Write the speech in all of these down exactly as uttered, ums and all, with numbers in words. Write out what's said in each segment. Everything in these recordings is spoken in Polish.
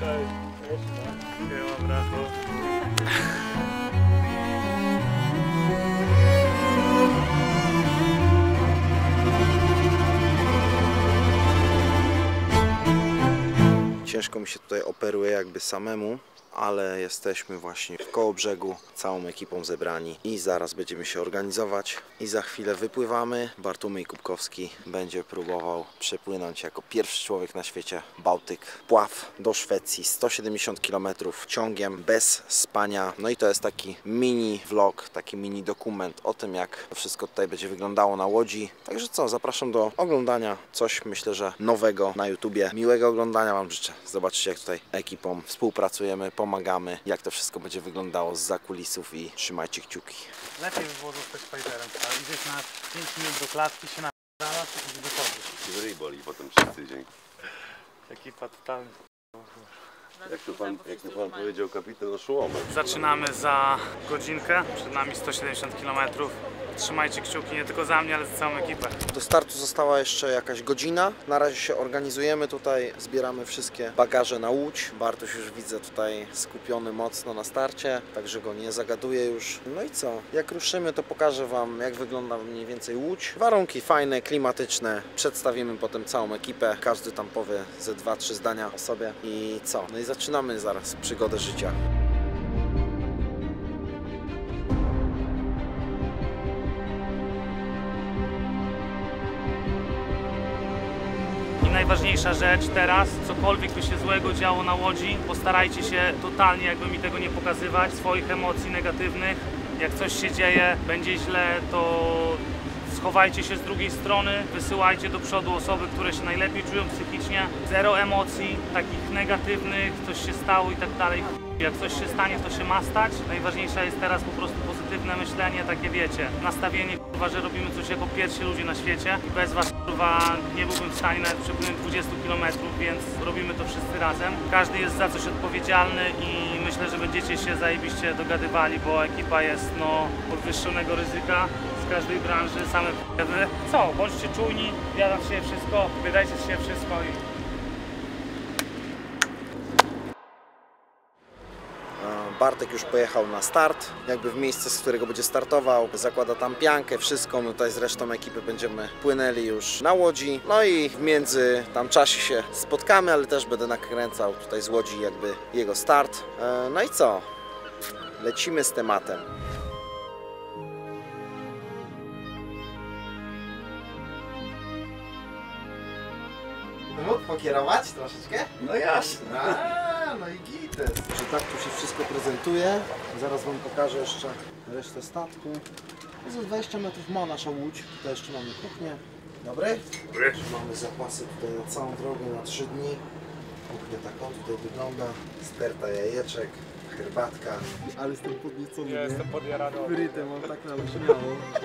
Siema, brachu. Ciężko mi się tutaj operuje jakby samemu, ale jesteśmy właśnie w Kołobrzegu, całą ekipą zebrani i zaraz będziemy się organizować i za chwilę wypływamy. Bartłomiej Kubkowski będzie próbował przepłynąć jako pierwszy człowiek na świecie Bałtyk, pław do Szwecji, sto siedemdziesiąt kilometrów ciągiem, bez spania. No i to jest taki mini vlog, taki mini dokument o tym, jak to wszystko tutaj będzie wyglądało na łodzi. Także co, zapraszam do oglądania, coś myślę, że nowego na YouTubie. Miłego oglądania Wam życzę. Zobaczcie, jak tutaj ekipą współpracujemy, pomagamy, jak to wszystko będzie wyglądało z zakulisów i trzymajcie kciuki. Lepiej by było zostać fighterem, idziesz na pięć minut do klatki, się napierdalasz i wychodzisz. Ryj boli potem przez tydzień. Ekipa totalna. Jak to pan, jak to pan powiedział, kapitan Oszołomek. Zaczynamy za godzinkę, przed nami sto siedemdziesiąt kilometrów. Trzymajcie kciuki nie tylko za mnie, ale za całą ekipę. Do startu została jeszcze jakaś godzina. Na razie się organizujemy tutaj, zbieramy wszystkie bagaże na łódź. Bartuś już widzę tutaj skupiony mocno na starcie, także go nie zagaduję już. No i co? Jak ruszymy, to pokażę Wam, jak wygląda mniej więcej łódź. Warunki fajne, klimatyczne. Przedstawimy potem całą ekipę. Każdy tam powie ze dwa, trzy zdania o sobie. I co? No i zaczynamy zaraz przygodę życia. Najważniejsza rzecz teraz, cokolwiek by się złego działo na łodzi, postarajcie się totalnie, jakby mi tego nie pokazywać, swoich emocji negatywnych. Jak coś się dzieje, będzie źle, to schowajcie się z drugiej strony, wysyłajcie do przodu osoby, które się najlepiej czują psychicznie. Zero emocji, takich negatywnych, coś się stało i tak dalej. Jak coś się stanie, to się ma stać. Najważniejsza jest teraz po prostu pozytywne myślenie, takie wiecie, nastawienie, kurwa, że robimy coś jako pierwsi ludzie na świecie i bez was, kurwa, nie byłbym w stanie nawet przepłynąć dwadzieścia kilometrów, więc robimy to wszyscy razem. Każdy jest za coś odpowiedzialny i myślę, że będziecie się zajebiście dogadywali, bo ekipa jest, no, podwyższonego ryzyka z każdej branży, same p***wy. Co, bądźcie czujni, wiadam się wszystko, wydajcie się wszystko i... Bartek już pojechał na start, jakby w miejsce, z którego będzie startował, zakłada tam piankę, wszystko, my tutaj z resztą ekipy będziemy płynęli już na łodzi, no i w między tam czasie się spotkamy, ale też będę nakręcał tutaj z łodzi jakby jego start. No i co? Lecimy z tematem. Mógł pokierować troszeczkę? No jasne. A, no i gites. Że tak tu się wszystko prezentuje. Zaraz Wam pokażę jeszcze resztę statku. Za dwadzieścia metrów ma nasza łódź. Tutaj jeszcze mamy kuchnię. Dobry? Dobry. Mamy zapasy tutaj na całą drogę, na trzy dni. Kuchnia tak on tutaj wygląda. Sterta jajeczek, herbatka. Ale jestem podniecony. Ja jestem podjarany. Wyrytem, mam tak na śmiało.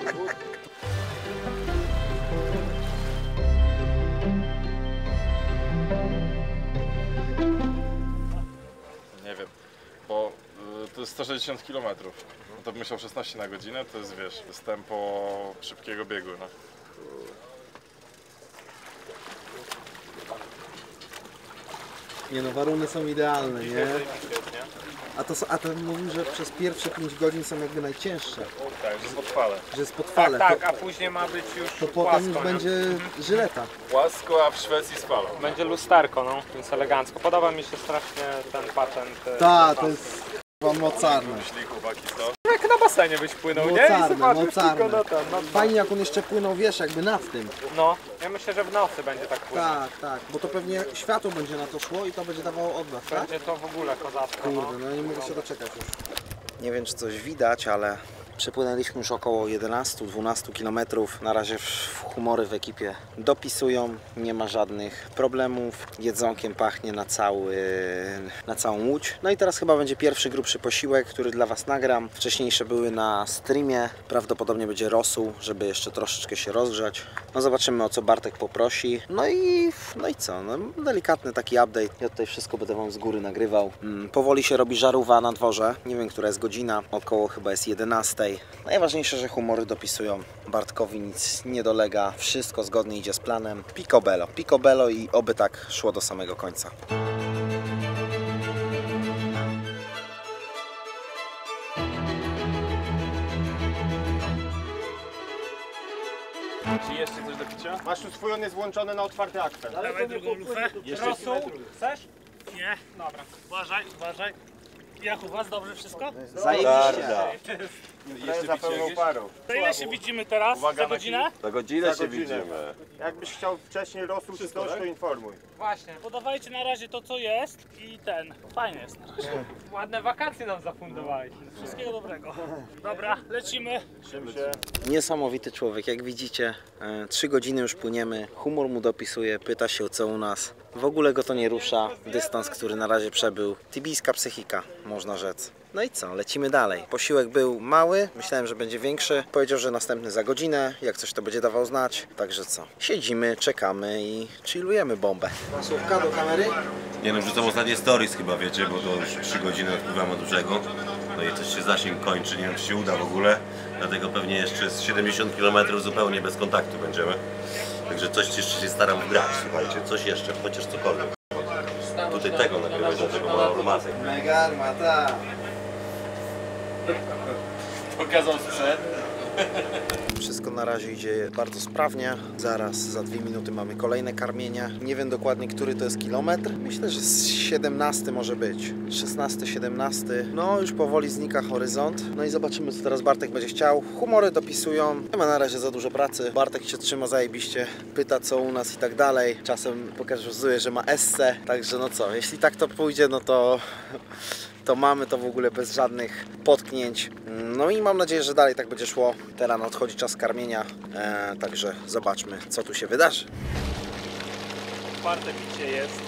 Nie wiem, bo y, to jest sto sześćdziesiąt kilometrów. No to bym myślał szesnaście na godzinę, to jest, wiesz, to jest tempo szybkiego biegu, no. Nie no, warunki są idealne, nie? A to, a to mówił, że przez pierwsze pięć godzin są jakby najcięższe. Tak, że jest podfale. Że jest podfale. Tak, to, a później ma być już to płasko, potem już nie? będzie żyleta. Płasko, a w Szwecji spalą. Będzie lusterko, no, więc elegancko. Podoba mi się strasznie ten patent. Tak, to jest chyba mocarne. Myśli chłopaki to? Jak na basenie byś płynął, nie? I Mocarne, zobaczysz mocarne. tylko na ten, no, Fajnie jak on jeszcze płynął, wiesz, jakby nad tym. no, ja myślę, że w nocy będzie tak płynąć. Tak, tak, bo to pewnie światło będzie na to szło i to będzie dawało oddech, tak? Będzie to w ogóle kozacko, no. Kurde, no nie mogę się doczekać już. Nie wiem, czy coś widać, ale przepłynęliśmy już około jedenaście do dwunastu kilometrów. Na razie humory w ekipie dopisują, nie ma żadnych problemów. Jedzonkiem pachnie na, cały, na całą łódź. No i teraz chyba będzie pierwszy grubszy posiłek, który dla Was nagram. Wcześniejsze były na streamie. Prawdopodobnie będzie rosół, żeby jeszcze troszeczkę się rozgrzać. No zobaczymy, o co Bartek poprosi. No i, no i co? No, delikatny taki update. Ja tutaj wszystko będę Wam z góry nagrywał. Hmm, powoli się robi żarówa na dworze. Nie wiem, która jest godzina. Około chyba jest jedenasta. Najważniejsze, że humory dopisują. Bartkowi nic nie dolega. Wszystko zgodnie idzie z planem. Picobello. Picobello i oby tak szło do samego końca. Czy jeszcze coś do picia? Masz tu swój, on jest włączony na otwarty akwel. Dawaj drugą lufę. Rosół? Chcesz? Nie. Dobra. Uważaj, uważaj. Jak u was? Dobrze wszystko? Zajebiście. Jeszcze za pełną parą. To ile się widzimy teraz? Za godzinę? Za godzinę Za się godzinę. widzimy. Jakbyś chciał wcześniej rosół czy coś, to informuj. Właśnie. Podawajcie na razie to co jest i ten. Fajnie jest na razie. Ładne wakacje nam zafundowałeś. Wszystkiego dobrego. Dobra, lecimy. Czym się? Niesamowity człowiek, jak widzicie, e, trzy godziny już płyniemy, humor mu dopisuje, pyta się o co u nas. W ogóle go to nie rusza, dystans, który na razie przebył, tibijska psychika, można rzec. No i co, lecimy dalej. Posiłek był mały, myślałem, że będzie większy. Powiedział, że następny za godzinę, jak coś to będzie dawał znać. Także co, siedzimy, czekamy i chillujemy bombę. Słówka do kamery? Nie no, wrzucam ostatnie stories chyba, wiecie, bo to już trzy godziny odpływamy od brzegu. No i coś się zasięg kończy, nie wiem czy się uda w ogóle. Dlatego pewnie jeszcze z siedemdziesiąt kilometrów zupełnie bez kontaktu będziemy. Także coś jeszcze się staram wgrać, słuchajcie, coś jeszcze, chociaż cokolwiek. Tutaj tego nagrywać, dlatego ma masek. Mega armata. Pokazał sprzęt. Wszystko na razie idzie bardzo sprawnie. Zaraz, za dwie minuty mamy kolejne karmienia. Nie wiem dokładnie, który to jest kilometr. Myślę, że z siedemnasty może być. szesnasty, siedemnasty. No, już powoli znika horyzont. No i zobaczymy, co teraz Bartek będzie chciał. Humory dopisują. Nie ma na razie za dużo pracy. Bartek się trzyma zajebiście. Pyta, co u nas i tak dalej. Czasem pokazuje, że ma esse. Także no co, jeśli tak to pójdzie, no to... to mamy to w ogóle bez żadnych potknięć. No i mam nadzieję, że dalej tak będzie szło. Teraz nadchodzi czas karmienia, e, także zobaczmy, co tu się wydarzy. Otwarte picie jest.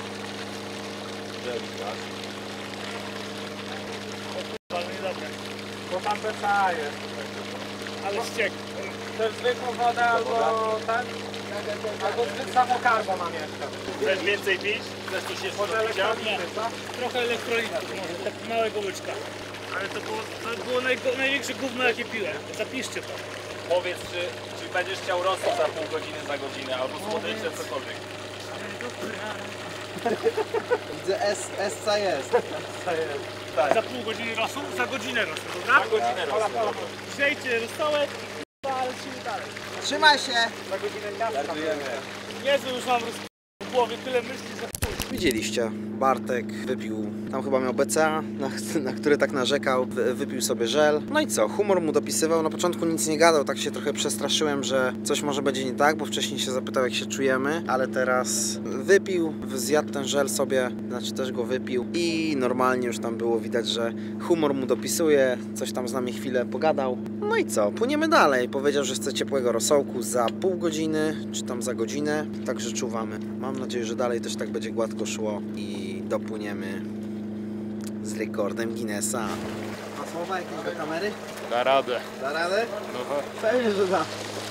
Ale niedobre. Bo tam B C A jest. Ale ściek. Chcesz zwykłą wodę albo ten? Albo zbyt samo karbo mam jeszcze. Chcesz więcej pić? Chcesz coś jeszcze Może do picia? elektrolity, co? Trochę elektrolitów może, tak małego łyczka. Ale to było, to było najgo, największe gówno jakie piłem. Zapiszcie to. Powiedz, czy, czy będziesz chciał rosół za pół godziny, za godzinę, albo słodycze, cokolwiek. Widzę, Essa jest. Za pół godziny rosół? Za godzinę rosół, dobra? Za godzinę rosół. Wzięcie rosołek i k***a, ale lecimy dalej. Trzymaj się! Jezu, już mam roz... w głowie tyle myśli, że chuj. Widzieliście, Bartek wypił, tam chyba miał B C A, na, na który tak narzekał, wy, wypił sobie żel. No i co, humor mu dopisywał, na początku nic nie gadał, tak się trochę przestraszyłem, że coś może będzie nie tak, bo wcześniej się zapytał, jak się czujemy, ale teraz wypił, zjadł ten żel sobie, znaczy też go wypił i normalnie już tam było widać, że humor mu dopisuje, coś tam z nami chwilę pogadał. No i co, płyniemy dalej, powiedział, że chce ciepłego rosołku za pół godziny, czy tam za godzinę, także czuwamy. Mam nadzieję, że dalej też tak będzie gładko szło i dopłyniemy z rekordem Guinnessa. A słowa jakieś do kamery? Da radę. Da radę? No, Pewnie, że da.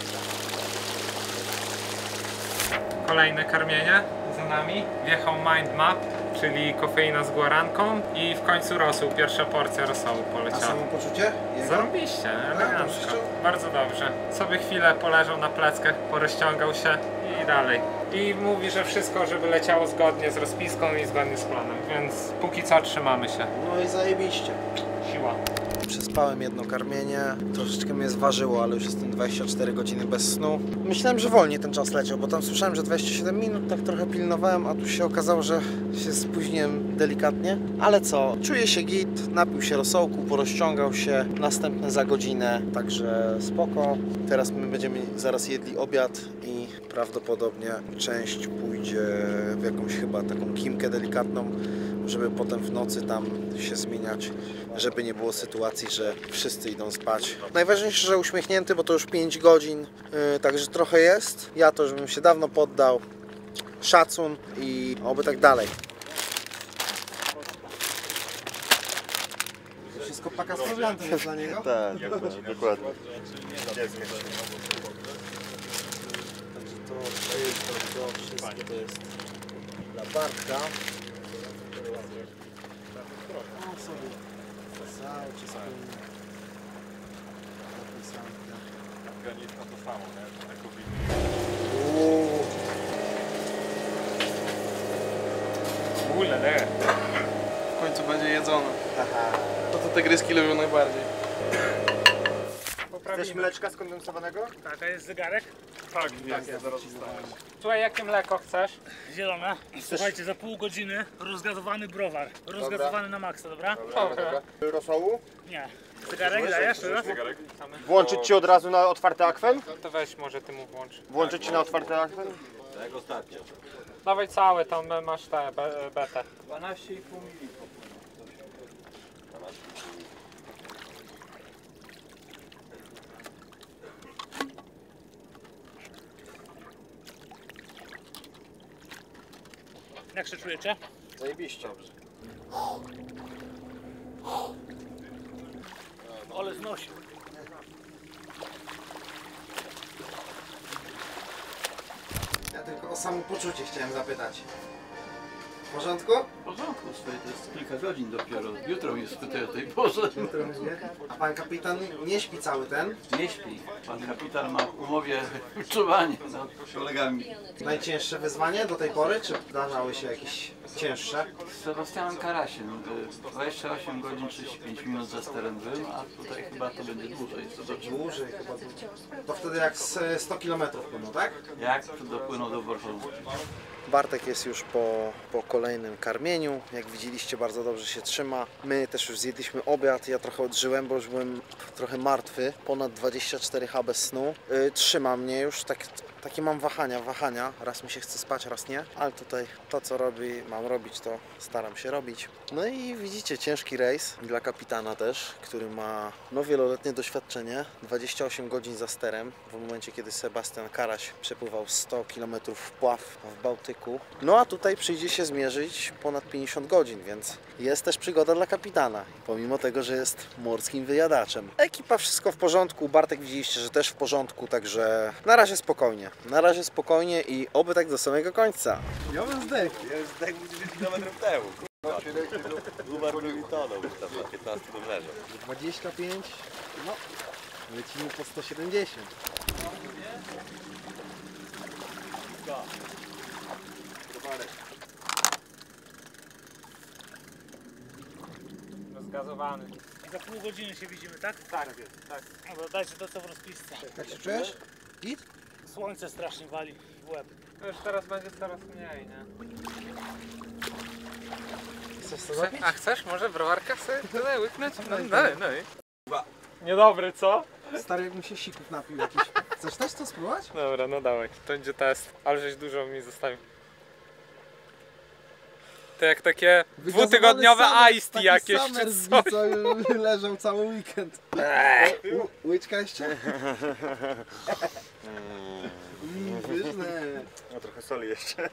Kolejne karmienie za nami. Wjechał Mind Map, czyli kofeina z guaranką i w końcu rosół, pierwsza porcja rosołu A poleciała. samopoczucie? Zarobiście, elegancko. Bardzo dobrze. Sobie chwilę poleżał na pleckach, porozciągał się i dalej. I mówi, że wszystko, żeby leciało zgodnie z rozpiską i zgodnie z planem, więc póki co trzymamy się. No i zajebiście. Siła. Przespałem jedno karmienie, troszeczkę mnie zważyło, ale już jestem dwadzieścia cztery godziny bez snu. Myślałem, że wolniej ten czas leciał, bo tam słyszałem, że dwadzieścia siedem minut, tak trochę pilnowałem, a tu się okazało, że się spóźniłem delikatnie. Ale co, czuję się git, napił się rosołku, porozciągał się, następne za godzinę, także spoko. Teraz my będziemy zaraz jedli obiad i prawdopodobnie część pójdzie w jakąś chyba taką kimkę delikatną, żeby potem w nocy tam się zmieniać, żeby nie było sytuacji, że wszyscy idą spać. Najważniejsze, że uśmiechnięty, bo to już pięć godzin, yy, także trochę jest. Ja to już bym się dawno poddał. Szacun i oby tak dalej. Wszystko paka z prowiantem jest dla niego? Tak, dokładnie. dokładnie. Także to, to jest to, to wszystko to jest dla Bartka. O sobie cały czas Granit na to samo, nie? Tak Ulele. W końcu będzie jedzone. To co te gryzki lubią najbardziej. Chcesz mleczka skondensowanego? Tak, a jest zegarek? Tak, jest, zaraz zostałem. Słuchaj, jakie mleko chcesz? Zielone. Słuchajcie, za pół godziny rozgazowany browar. Rozgazowany na maksa, dobra? Dobra. Rosołu? Nie. Cygarek dajesz teraz? Zegarek? Włączyć ci od razu na otwarty akwen? To weź może ty mu włącz. Włączyć ci na otwarty akwen? Tak jak ostatnio. Dawaj całe, tam masz te be, betę. dwanaście i pół mililitrów. Jak się czujecie? Zajebiście. Ale znosił. Ja tylko o samopoczucie chciałem zapytać. W porządku? W porządku, swoje to jest kilka godzin dopiero. Jutro jest tutaj o tej porze. A pan kapitan nie śpi cały ten? Nie śpi. Pan kapitan ma w umowie czuwanie nad kolegami. Najcięższe wyzwanie do tej pory, czy zdarzały się jakieś cięższe? Z Sebastianem Karasiem y, dwadzieścia osiem godzin trzydzieści pięć minut za sterem był, a tutaj chyba to będzie dłużej. Zobaczymy. Dłużej chyba. To wtedy jak z sto kilometrów płyną, tak? Jak dopłynął do Warszawy. Bartek jest już po, po kolejnym karmieniu. Jak widzieliście, bardzo dobrze się trzyma. My też już zjedliśmy obiad. Ja trochę odżyłem, bo już byłem trochę martwy. Ponad dwadzieścia cztery H bez snu. Yy, trzyma mnie już. Tak, takie mam wahania, wahania. Raz mi się chce spać, raz nie. Ale tutaj to, co robi, mam robić, to staram się robić. No i widzicie, ciężki rejs dla kapitana też, który ma no, wieloletnie doświadczenie. dwadzieścia osiem godzin za sterem. W momencie, kiedy Sebastian Karaś przepływał sto kilometrów wpław w Bałtyku. No a tutaj przyjdzie się zmierzyć ponad pięćdziesiąt godzin, więc jest też przygoda dla kapitana. Pomimo tego, że jest morskim wyjadaczem. Ekipa wszystko w porządku. Bartek widzieliście, że też w porządku, także na razie spokojnie. Na razie spokojnie i oby tak do samego końca. Ja bym zdechł. Ja już tak dziesięć kilometrów temu. Umarł i tonął tam na piętnastym numerze. dwadzieścia pięć, no lecimy po sto siedemdziesiąt. Rozgazowany. Za pół godziny się widzimy, tak? Tak, tak. No to dajcie to co w rozpisce. Jak się czujesz? Git? Słońce strasznie wali w łeb. To już teraz będzie coraz mniej, nie? Chcesz co zapić? A chcesz może browarka sobie tyle łyknąć? No, no, no. Niedobry, co? Stary, jakbym się sików napił jakiś. Chcesz też to spróbować? Dobra, no dawaj. To będzie test. Ale żeś dużo mi zostawił. To jak takie dwutygodniowe ice tea jakieś czy coś. co leżał cały weekend. U- Łyczka jeszcze? Pyszne. No trochę soli jeszcze.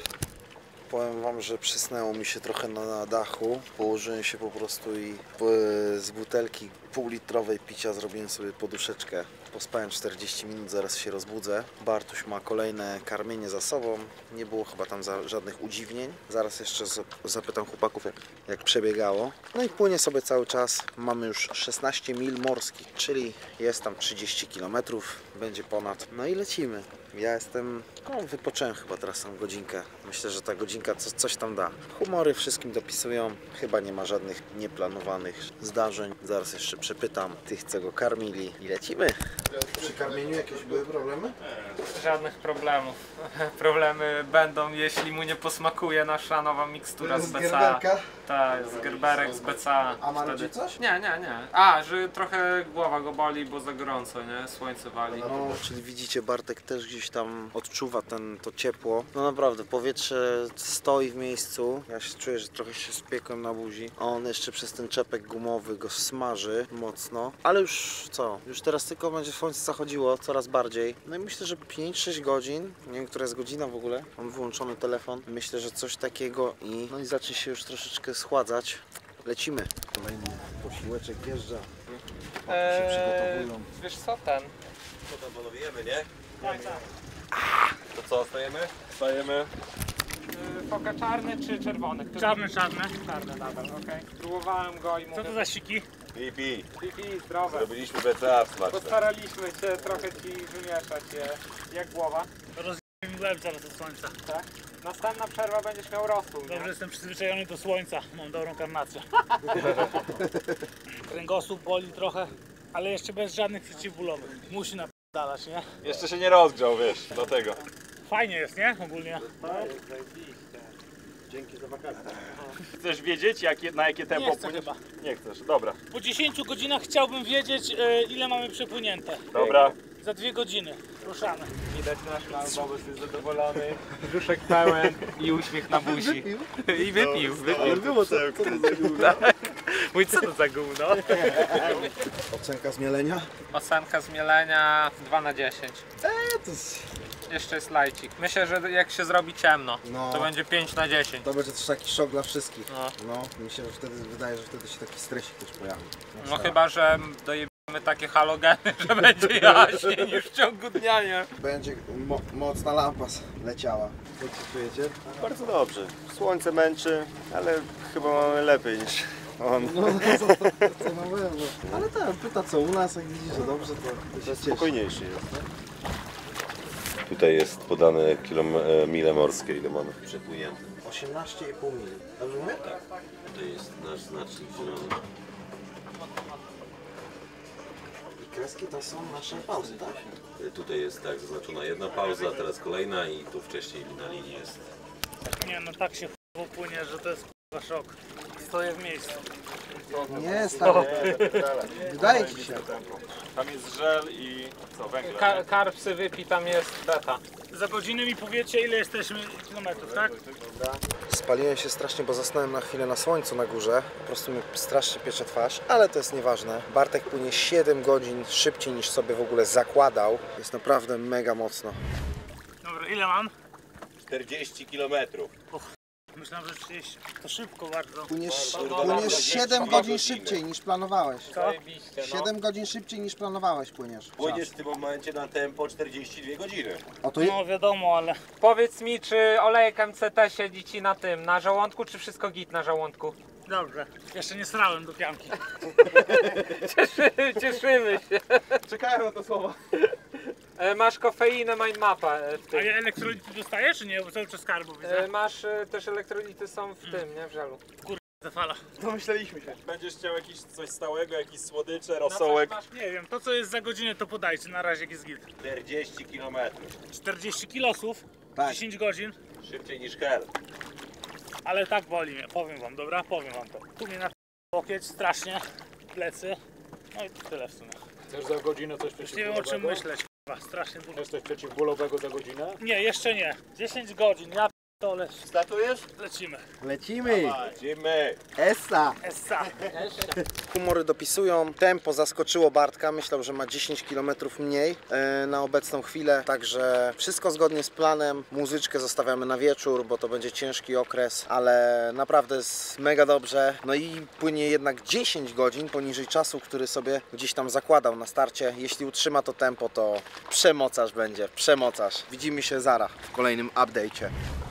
Powiem wam, że przysnęło mi się trochę na, na dachu. Położyłem się po prostu i po, z butelki półlitrowej picia zrobiłem sobie poduszeczkę. Pospałem czterdzieści minut, zaraz się rozbudzę. Bartuś ma kolejne karmienie za sobą. Nie było chyba tam za, żadnych udziwnień. Zaraz jeszcze z, zapytam chłopaków, jak, jak przebiegało. No i płynie sobie cały czas. Mamy już szesnaście mil morskich, czyli jest tam trzydzieści kilometrów. Będzie ponad. No i lecimy. Ja jestem, no wypocząłem chyba teraz tą godzinkę. Myślę, że ta godzinka co, coś tam da. Humory wszystkim dopisują. Chyba nie ma żadnych nieplanowanych zdarzeń. Zaraz jeszcze przepytam tych, co go karmili i lecimy. Przy karmieniu jakieś były problemy? Żadnych problemów. Problemy będą, jeśli mu nie posmakuje nasza nowa mikstura z Z B C A. gerberka? Tak, z gerberek z B C A. A ma Wtedy- ludzi coś? Nie, nie, nie. A, że trochę głowa go boli, bo za gorąco, nie? Słońce wali. No, czyli widzicie, Bartek też gdzieś tam odczuwa ten, to ciepło. No naprawdę, powietrze stoi w miejscu. Ja się czuję, że trochę się spiekłem na buzi. A on jeszcze przez ten czepek gumowy go smaży mocno. Ale już co? Już teraz tylko będzie słońce zachodziło coraz bardziej. No i myślę, że pięć sześć godzin. Nie wiem, która jest godzina w ogóle. Mam wyłączony telefon. Myślę, że coś takiego i no i zacznie się już troszeczkę schładzać. Lecimy. Kolejny posiłeczek wjeżdża. Eee, przygotowują. wiesz co, ten? Co tam panowie jemy, nie? Tak, tak. To co, stajemy? Stajemy. Yy, foka czarny czy czerwony? Który- Czarne, czarne. Czarny nadal, okej. Próbowałem go i Co mówię... to za siki? Pi, pi. Pipi, zdrowe. Robiliśmy B C A smaczne. Postaraliśmy się trochę ci wymieszać je, jak głowa, Rozjebie mi łeb zaraz od słońca. tak? Następna przerwa będziesz miał rosół, nie? Dobrze, jestem przyzwyczajony do słońca. Mam dobrą karnację. Kręgosłup boli trochę, ale jeszcze bez żadnych przeciwbólowych. Musi na dalać, nie? Jeszcze się nie rozgrzał, wiesz, dlatego. Fajnie jest, nie? Ogólnie. Dzięki za wakacje. Chcesz wiedzieć, jakie, na jakie tempo Nie chcę płyniesz? chyba. Nie chcesz, dobra. Po dziesięciu godzinach chciałbym wiedzieć, e, ile mamy przepłynięte. Dobra. Za dwie godziny. Ruszamy. Widać nasz plan, Bobus jest zadowolony, brzuszek pełen i uśmiech na buzi. I wypił, wypił. Było co, co to za gówno? Mój co to za gówno? Ocenka zmielenia? Ocenka zmielenia dwa na dziesięć. Eee, to jest... Jeszcze jest lajcik. Myślę, że jak się zrobi ciemno, No. to będzie pięć na dziesięć. To będzie też taki szok dla wszystkich. No. No, mi się wtedy wydaje, że wtedy się taki stresik też pojawi. No chyba, że dojebiemy takie halogeny, że będzie jaśniej niż w ciągu dnia, nie? Będzie mo mocna lampa leciała. Co tu czujecie? Bardzo dobrze. Słońce męczy, ale chyba mamy lepiej niż on. No, no co, co, co nowego. Ale tak, pyta co u nas, jak widzisz, że dobrze, to, to się cieszy. Spokojniejszy jest. Tutaj jest podane kilom, e, mile morskie, ile mamy przepłynięte. osiemnaście i pół mili. Dobrze mówię? Tak. Tutaj jest nasz znacznik zielony. I kreski to są nasze pauzy, tak? E, Tutaj jest tak zaznaczona jedna pauza, teraz kolejna i tu wcześniej na linii jest. Nie no, tak się ch***wo płynie, że to jest k***a szok. Stoję w miejscu. Nie, stary. Wydaje ci się. Tam jest żel i co, węgiel? Ka karpsy wypi, tam jest beta. Za godzinę mi powiecie, ile jesteśmy kilometrów, tak? Spaliłem się strasznie, bo zasnąłem na chwilę na słońcu na górze. Po prostu mi strasznie piecze twarz, ale to jest nieważne. Bartek płynie siedem godzin szybciej niż sobie w ogóle zakładał. Jest naprawdę mega mocno. Dobra, ile mam? czterdzieści kilometrów. Myślałem, że trzydzieści. To szybko bardzo. Płyniesz, Bardzo płyniesz dobrze. siedem Dwa godzin godziny. szybciej niż planowałeś. Zajebiście, no. siedem godzin szybciej niż planowałeś płyniesz. Płyniesz w tym momencie na tempo czterdzieści dwie godziny. O to No wiadomo, ale Powiedz mi, czy olejek M C T siedzi ci na tym, na żołądku, czy wszystko git na żołądku? dobrze. Jeszcze nie srałem do pianki. Cieszy, cieszymy się. Czekałem na to słowo. E, Masz kofeinę Mindmapa e, w A tym. ja elektrolity dostajesz, czy nie? Bo cały czas skarbu widzę. E, Masz e, też elektrolity są w tym, nie? W żelu. Ta fala. Domyśleliśmy się. Będziesz chciał jakiś coś stałego, jakieś słodycze, rosołek. Masz, Nie wiem, to co jest za godzinę to podajcie, na razie jak jest git. czterdzieści kilometrów. czterdzieści kilosów, Tak. dziesięć godzin, Szybciej niż hel. ale tak boli mnie, powiem wam, dobra? Powiem wam to. Tu mnie na łokieć strasznie, plecy, no i tyle w sumie. Chcesz za godzinę coś Już nie wiem o czym myśleć, k***a, strasznie dużo. Jesteś przeciwbólowego za godzinę? Nie, jeszcze nie. dziesięć godzin, ja p***dolę. Statujesz? Lecimy. Lecimy! Idziemy. Essa! Essa. Humory dopisują, tempo zaskoczyło Bartka, myślał, że ma dziesięć kilometrów mniej e, na obecną chwilę, także wszystko zgodnie z planem, muzyczkę zostawiamy na wieczór, bo to będzie ciężki okres, ale naprawdę jest mega dobrze, no i płynie jednak dziesięć godzin poniżej czasu, który sobie gdzieś tam zakładał na starcie. Jeśli utrzyma to tempo, to przemocarz będzie, przemocarz. Widzimy się zaraz w kolejnym update'cie.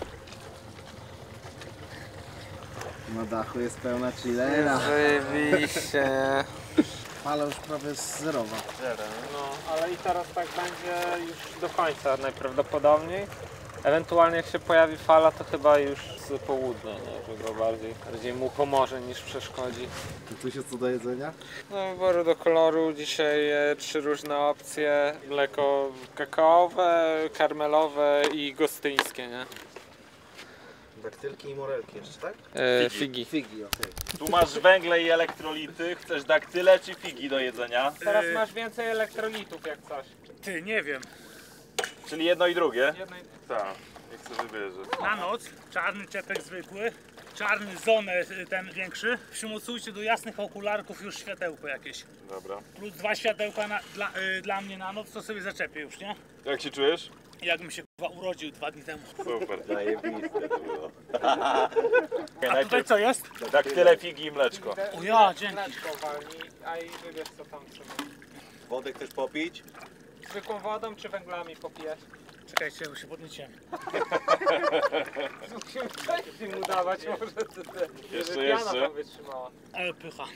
Na dachu jest pełna chillera. Zajebiście. Fala już prawie zerowa. No, ale i teraz tak będzie już do końca najprawdopodobniej. Ewentualnie jak się pojawi fala, to chyba już z południa, nie? Że go bardziej, bardziej mu pomoże niż przeszkodzi. Czy tu się co do jedzenia? No, wyboru do koloru dzisiaj e, trzy różne opcje. Mleko kakaowe, karmelowe i gostyńskie, nie? Daktylki i morelki jeszcze, tak? E, figi. Figi, okej. Tu masz węgle i elektrolity. Chcesz daktyle czy figi do jedzenia? Teraz Yy. masz więcej elektrolitów jak coś. Ty, nie wiem. Czyli jedno i drugie? Jednej... Tak, niech sobie wybierze. Na noc czarny czepek zwykły, czarny zonę ten większy. Przymocujcie do jasnych okularków już światełko jakieś. Dobra. Plus dwa światełka na, dla, y, dla mnie na noc, to sobie zaczepię już, nie? Jak się czujesz? Jakbym się k***a urodził dwa dni temu. Super. Zajebiste to było. A tutaj co jest? Daktyle, figi i mleczko. O ja, dzięki. Mleczko walnij, a i wybierz co tam trzeba. Wodę chcesz popić? Zwykłą wodą czy węglami popijać? Czekajcie, bo się podnieciłem. Musimy wcześniej mu dawać, może to te, Jeszcze, żeby piana jeszcze. tam wytrzymała. Ale pycha.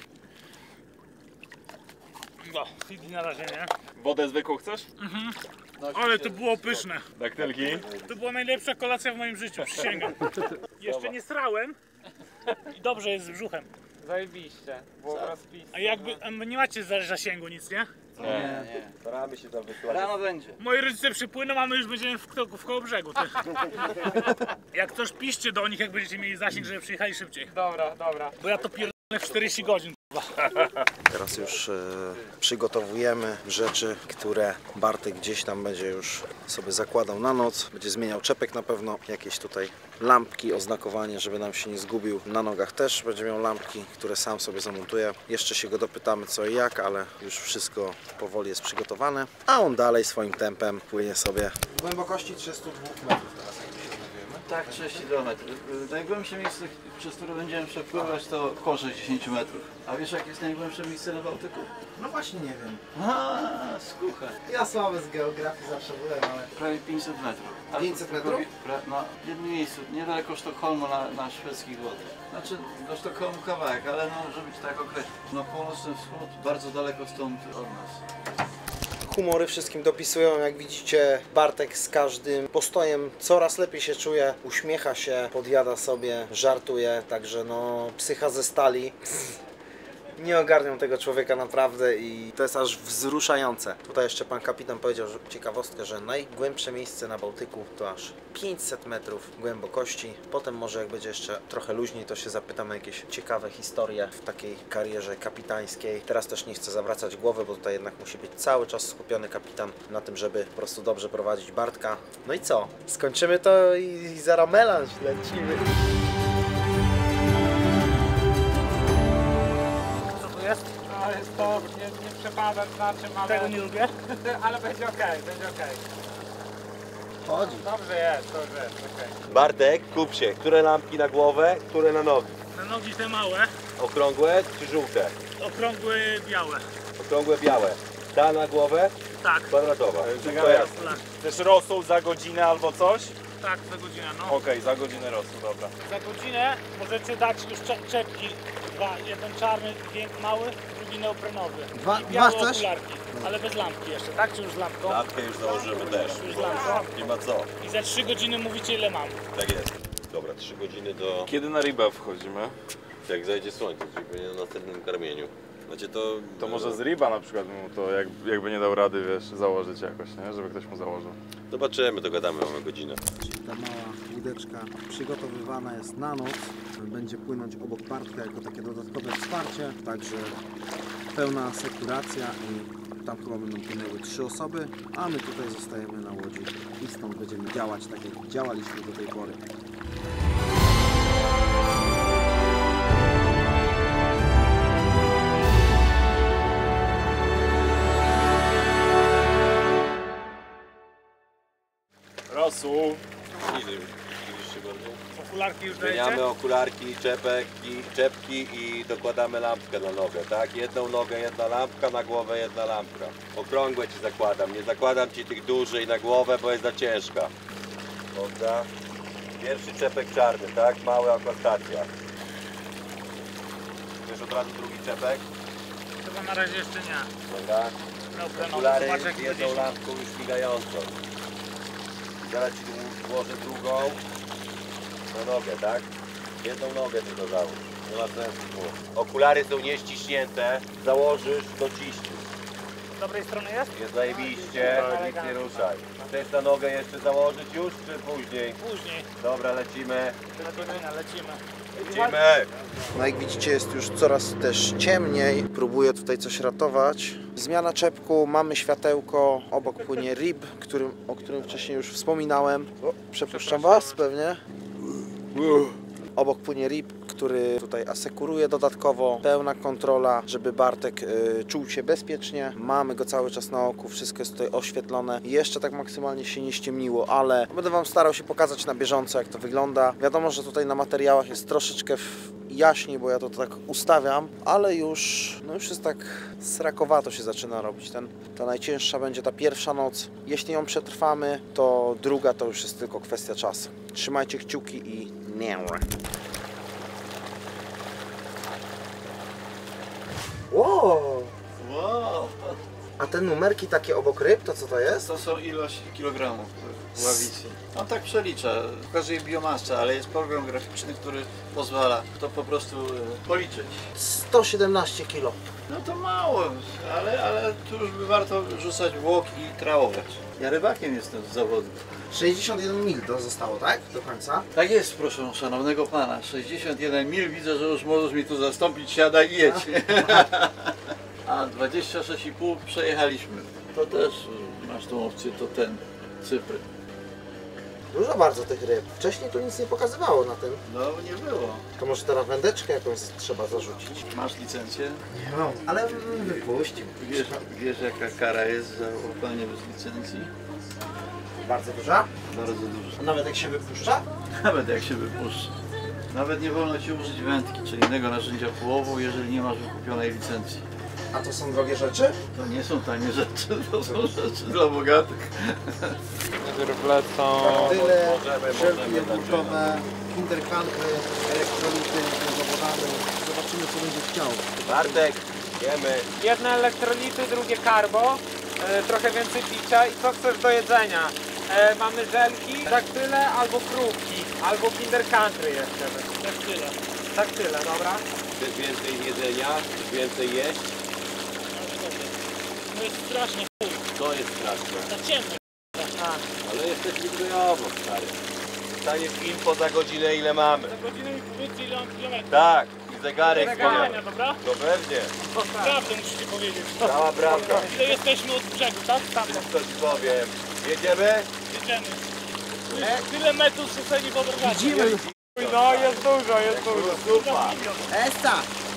No, figi na razie, nie? Wodę zwykłą chcesz? Ale to było pyszne. Daktylki? To była najlepsza kolacja w moim życiu, przysięgam. Jeszcze nie srałem i dobrze jest z brzuchem. Zajebiście, było rozpisane. A jakby, a nie macie za- zasięgu nic, nie? Nie, nie. Staramy się tam wykładać. Rano będzie. Moi rodzice przypłyną, a my już będziemy w, w koło brzegu. Jak coś piszcie do nich, jak będziecie mieli zasięg, żeby przyjechali szybciej. Dobra, dobra. Bo ja to pierdolę w czterdzieści godzin. Teraz już e, przygotowujemy rzeczy, które Bartek gdzieś tam będzie już sobie zakładał na noc. Będzie zmieniał czepek na pewno, jakieś tutaj lampki, oznakowanie, żeby nam się nie zgubił. Na nogach też będzie miał lampki, które sam sobie zamontuje. Jeszcze się go dopytamy co i jak, ale już wszystko powoli jest przygotowane. A on dalej swoim tempem płynie sobie. W głębokości trzysta dwa metrów teraz. Tak, trzydzieści kilometrów. Najgłębsze miejsce, przez które będziemy przepływać, to około sześćdziesiąt metrów. A wiesz, jakie jest najgłębsze miejsce na Bałtyku? No właśnie nie wiem. A, skucha. Ja słaby z geografii zawsze byłem, ale... Prawie pięćset metrów. A pięćset to- metrów? Pra, no, w jednym miejscu, niedaleko Sztokholmu na, na szwedzkich wodach. Znaczy, do Sztokholmu kawałek, ale no, żeby ci tak określić. No, północny wschód, bardzo daleko stąd od nas. Humory wszystkim dopisują, jak widzicie. Bartek z każdym postojem coraz lepiej się czuje, uśmiecha się, podjada sobie, żartuje, także no psycha ze stali. Nie ogarnią tego człowieka naprawdę i to jest aż wzruszające. Tutaj jeszcze pan kapitan powiedział, że ciekawostkę, że najgłębsze miejsce na Bałtyku to aż pięćset metrów głębokości. Potem może jak będzie jeszcze trochę luźniej, to się zapytamy jakieś ciekawe historie w takiej karierze kapitańskiej. Teraz też nie chcę zawracać głowy, bo tutaj jednak musi być cały czas skupiony kapitan na tym, żeby po prostu dobrze prowadzić Bartka. No i co? Skończymy to i, i za melanż lecimy. Jest? No jest to, nie, nie przepadam na czym, ale... Tego nie lubię. ale będzie okej, będzie okej. Chodzi. Dobrze jest, dobrze jest, okej. Bartek, kup się. Które lampki na głowę, które na nogi? Na nogi te małe, Okrągłe czy żółte? okrągłe, białe. Okrągłe, białe. Ta na głowę, Tak, kwadratowa. To jest. Chcesz rosół za godzinę albo coś? tak, za godzinę, no. Okej, za godzinę rosół, dobra. Za godzinę możecie dać już cze czepki. Dwa, jeden czarny, jeden mały, drugi neoprenowy. Dwa- I białe dwa chcesz? okularki, ale bez lampki jeszcze, tak? Czy już z lampką? Lampkę już założyłem też. Już z lampką. Nie ma co. I za trzy godziny mówicie ile mam. Tak jest. Dobra, trzy godziny do... Kiedy na ribę wchodzimy? Jak zajdzie słońce, czyli będzie na następnym karmieniu. Znaczy to... To może z riba na przykład mu to jak, jakby nie dał rady, wiesz, założyć jakoś, nie? Żeby ktoś mu założył. Zobaczymy, dogadamy, mamy godzinę. Ta mała łódeczka przygotowywana jest na noc. Będzie płynąć obok Bartka jako takie dodatkowe wsparcie. Także pełna asekuracja i tam chyba będą płynęły trzy osoby, a my tutaj zostajemy na łodzi i stąd będziemy działać tak jak działaliśmy do tej pory. Rosół. Okularki już Zmieniamy dajecie? okularki, czepek i, czepki i dokładamy lampkę na nogę, tak? Jedną nogę, jedna lampka, na głowę jedna lampka. Okrągłe ci zakładam, nie zakładam ci tych dużych na głowę, bo jest za ciężka. Dobra. Pierwszy czepek czarny, tak? Mała akwastacja. Chcesz od razu drugi czepek? Chyba na razie jeszcze nie. Dobra. Neoprenowy, Okulary zobacz jaki z jedną będzie. lampką już migającą. Zaraz ci tu włożę drugą na nogę, tak? Jedną nogę tylko załóż. Nie ma sensu. Okulary są nieściśnięte. Założysz, dociśnij. Z dobrej strony jest? Jest zajebiście, nic nie ruszaj. Chcesz na nogę jeszcze założyć już, czy później? Później. Dobra, lecimy. Za godzinę lecimy. Lecimy! No jak widzicie, jest już coraz też ciemniej. Próbuję tutaj coś ratować. Zmiana czepku, mamy światełko, obok płynie rib, którym, o którym wcześniej już wspominałem. O, przepuszczam Was pewnie. Obok płynie rib, który tutaj asekuruje dodatkowo. Pełna kontrola, żeby Bartek y, czuł się bezpiecznie. Mamy go cały czas na oku, wszystko jest tutaj oświetlone. Jeszcze tak maksymalnie się nie ściemniło, ale będę Wam starał się pokazać na bieżąco, jak to wygląda. Wiadomo, że tutaj na materiałach jest troszeczkę jaśniej, bo ja to tak ustawiam, ale już, no już jest tak srakowato się zaczyna robić. Ten, ta najcięższa będzie ta pierwsza noc. Jeśli ją przetrwamy, to druga to już jest tylko kwestia czasu. Trzymajcie kciuki i nie. Wow. Wow. A te numerki takie obok ryb, to co to jest? To są ilość kilogramów. Ławicy. On tak przelicza, pokazuje biomasę, ale jest program graficzny, który pozwala to po prostu e, policzyć. sto siedemnaście kilo. No to mało, ale, ale tu już by warto rzucać włok i trałować. Ja rybakiem jestem z zawodu. sześćdziesiąt jeden mil to zostało, tak? Do końca? Tak jest, proszę szanownego pana. sześćdziesiąt jeden mil, widzę, że już możesz mi tu zastąpić, siadaj i jedź. A dwadzieścia sześć i pół przejechaliśmy. To też y, masz tą opcję, to ten, cyfry. Dużo bardzo tych ryb. Wcześniej tu nic nie pokazywało na tym. No nie było. To może teraz wędeczkę jakąś trzeba zarzucić. Masz licencję? Nie mam, ale bym wypuścił. Wiesz, wiesz jaka kara jest za łapanie bez licencji? Bardzo duża? Bardzo duża. Nawet jak się wypuszcza? Nawet jak się wypuszcza. Nawet nie wolno ci użyć wędki, czy innego narzędzia połową, jeżeli nie masz wykupionej licencji. A to są drogie rzeczy? To nie są tanie rzeczy, to są rzeczy dla bogatych. Wlecą. Tyle, wszelkie jogurtowe, kinderkankry, elektrolity, zawodamy. Zobaczymy co będzie chciał. Bartek, jemy. Jedne elektrolity, drugie karbo, e, trochę więcej picia i co chcesz do jedzenia? E, mamy żelki, daktyle albo krówki, albo kinder country jeszcze. Daktyle. Daktyle, dobra. Chcesz więcej jedzenia? Chcesz więcej jeść? No jest strasznie chuj. To jest straszne. Za ciemno. A, Ale jesteśmy zdrowo, stary. Stanie film poza godzinę ile mamy. Za godzinę mi powiedzcie ile mam kilometrów. Tak, i zegarek Zegarania, dobra? No pewnie. Prawdę musicie powiedzieć. Cała prawda. Ile jesteśmy od brzegu, tak? Tamtą. Wszystko ci powiem. Jedziemy? Jedziemy. Tu jest tyle metrów się sobie nie wyobrażacie. Widzimy. no jest dużo, jest dużo. Super. Esta!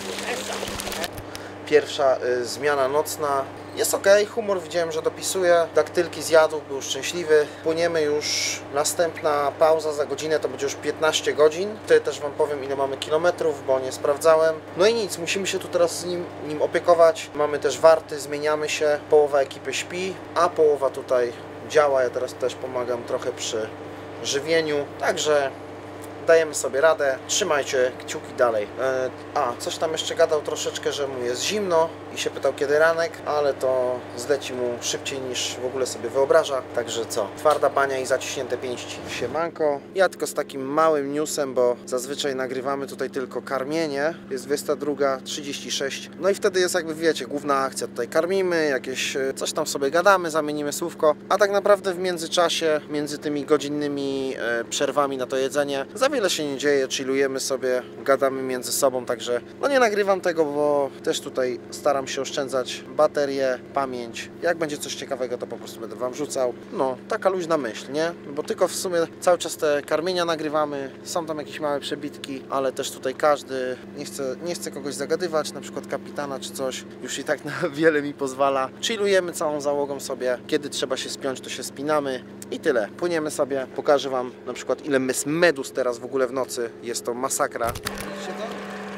Pierwsza y, zmiana nocna. Jest ok, humor widziałem, że dopisuje. Daktylki zjadł, był szczęśliwy. Płyniemy już. Następna pauza za godzinę to będzie już piętnaście godzin. Tutaj też wam powiem ile mamy kilometrów, bo nie sprawdzałem. No i nic, musimy się tu teraz nim, nim opiekować. Mamy też warty, zmieniamy się. Połowa ekipy śpi, a połowa tutaj działa. Ja teraz też pomagam trochę przy żywieniu. Także dajemy sobie radę, trzymajcie kciuki dalej. E, a, coś tam jeszcze gadał troszeczkę, że mu jest zimno i się pytał kiedy ranek, ale to zleci mu szybciej niż w ogóle sobie wyobraża. Także co, twarda bania i zaciśnięte pięści. Siemanko. Ja tylko z takim małym newsem, bo zazwyczaj nagrywamy tutaj tylko karmienie. Jest dwudziesta druga trzydzieści sześć. No i wtedy jest jakby, wiecie, główna akcja. Tutaj karmimy, jakieś coś tam sobie gadamy, zamienimy słówko, a tak naprawdę w międzyczasie, między tymi godzinnymi e, przerwami na to jedzenie, za wiele się nie dzieje, chillujemy sobie, gadamy między sobą, także no nie nagrywam tego, bo też tutaj staram się oszczędzać baterię, pamięć. Jak będzie coś ciekawego, to po prostu będę wam wrzucał. No, taka luźna myśl, nie? Bo tylko w sumie cały czas te karmienia nagrywamy, są tam jakieś małe przebitki, ale też tutaj każdy nie chce, nie chce kogoś zagadywać, na przykład kapitana czy coś, już i tak na wiele mi pozwala. Chillujemy całą załogą sobie, kiedy trzeba się spiąć, to się spinamy i tyle. Płyniemy sobie, pokażę wam na przykład ile my z medus teraz w ogóle w nocy, jest to masakra. Widzicie to?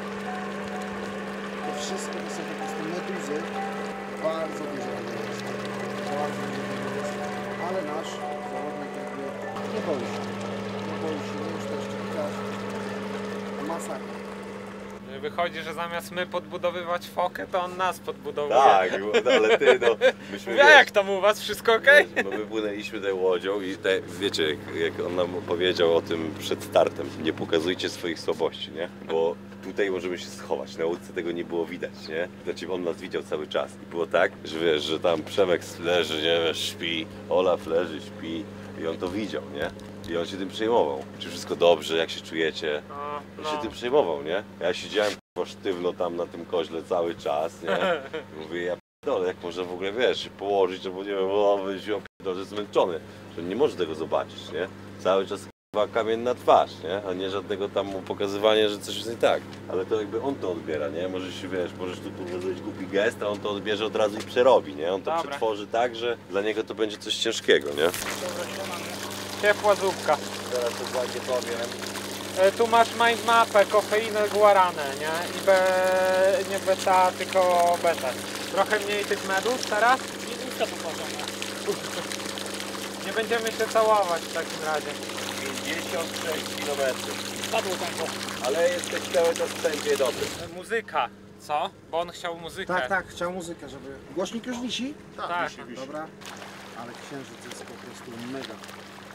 To wszystko to są po prostu meduzy. Bardzo dużo tego jest. Bardzo dużo jest. Ale nasz zawodnik jakby nie boi się. Nie boi się, nie już to jeszcze widać. Masakra. Wychodzi, że zamiast my podbudowywać fokę, to on nas podbudowuje. Tak, no, ale ty no. Myśmy, Mówię, jak tam u was? Wszystko okej? No my płynęliśmy tą łodzią i te, wiecie, jak, jak on nam powiedział o tym przed startem, nie pokazujcie swoich słabości, nie? Bo tutaj możemy się schować, na łódce tego nie było widać, nie? Znaczy on nas widział cały czas i było tak, że wiesz, że tam Przemek leży, nie wiesz, śpi, Olaf leży, śpi i on to widział, nie? I on się tym przejmował. Czy wszystko dobrze, jak się czujecie? No, On no. się tym przejmował, nie? Ja siedziałem k***a, sztywno tam na tym koźle cały czas, nie? Mówię, ja p***dolę, jak można w ogóle, wiesz, się położyć, albo nie wiem, o, być p***dolę, zmęczony. Że nie może tego zobaczyć, nie? Cały czas k***a, kamienna twarz, nie? A nie żadnego tam pokazywania, że coś jest nie tak. Ale to jakby on to odbiera, nie? Możesz się, wiesz, możesz tu pokazać głupi gest, a on to odbierze od razu i przerobi, nie? On to Dobra. przetworzy tak, że dla niego to będzie coś ciężkiego, nie? Ciepła zupka. Teraz to ładnie powiem. E, tu masz mindmapę, kofeinę, guaranę, nie? I be, nie beta, tylko beta. Trochę mniej tych medus teraz? Nie usta poparzona. Nie będziemy się całować w takim razie. pięćdziesiąt sześć kilometrów. Padło tam. Ale jesteś cały czas wszędzie dobry. E, muzyka. Co? Bo on chciał muzykę. Tak, tak, chciał muzykę, żeby... Głośnik już wisi? Tak. Dobra. Ale księżyc jest po prostu mega.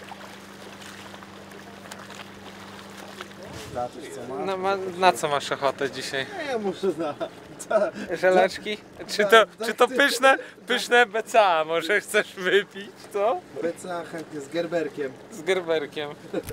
Tatuś, co ma? No, ma, na co masz ochotę dzisiaj? Ja muszę na... Żeleczki? Czy to, czy to pyszne, pyszne B C A może chcesz wypić, co? B C A chętnie z gerberkiem. Z gerberkiem.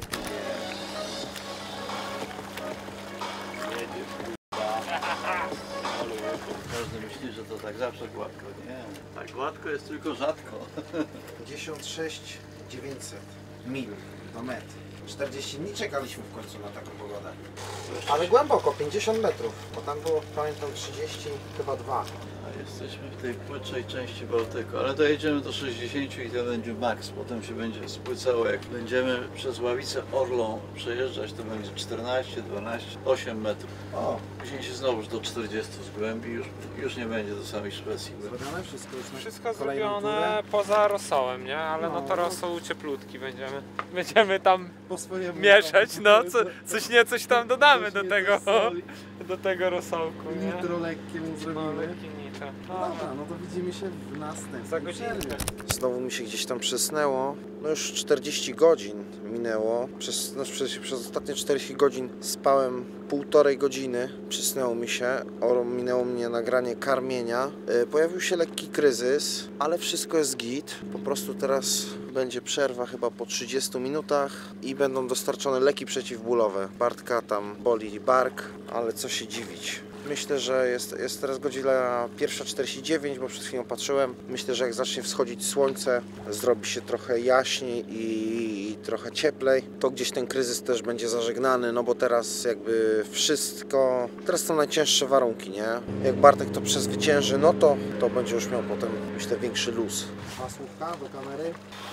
Każdy myśli, że to tak zawsze gładko. Nie, tak gładko jest tylko rzadko. pięćdziesiąt sześć dziewięćset mil do met. czterdzieści dni czekaliśmy w końcu na taką pogodę. Ale głęboko, pięćdziesiąt metrów, bo tam było, pamiętam, trzydzieści, chyba dwa. A jesteśmy w tej płytszej części Bałtyku, ale dojedziemy do sześćdziesięciu i to będzie maks. Potem się będzie spłycało. Jak będziemy przez Ławicę Orlą przejeżdżać, to będzie czternaście, dwanaście, osiem metrów. O, Później się znowuż do czterdziestu zgłębi, już, już nie będzie do samej Szwecji. zrobione wszystko już na Wszystko kolejną zrobione turę. poza rosołem, nie? Ale no to rosół cieplutki będziemy. Będziemy tam Po swojemu mieszać, no co, coś nie, coś tam dodamy do Coś tego, nie zasoli. do tego rosołku, nie? Nitro lekkie mu No, zrobimy. lekkie nitro. Dobra, no to widzimy się w następnym Za godzinę. Znowu mi się gdzieś tam przysnęło. No już czterdzieści godzin minęło. Przez, no przez, przez ostatnie czterdzieści godzin spałem półtorej godziny. Przysnęło mi się. O, minęło mnie nagranie karmienia. Yy, pojawił się lekki kryzys, ale wszystko jest git. Po prostu teraz będzie przerwa chyba po trzydziestu minutach i będą dostarczone leki przeciwbólowe. Bartka tam boli bark, ale co się dziwić. Myślę, że jest, jest teraz godzina pierwsza czterdzieści dziewięć, bo przed chwilą patrzyłem. Myślę, że jak zacznie wschodzić słońce, zrobi się trochę jaśniej i, i trochę cieplej, to gdzieś ten kryzys też będzie zażegnany, no bo teraz jakby wszystko... Teraz są najcięższe warunki, nie? Jak Bartek to przezwycięży, no to, to będzie już miał potem, myślę, większy luz. A słówka do kamery?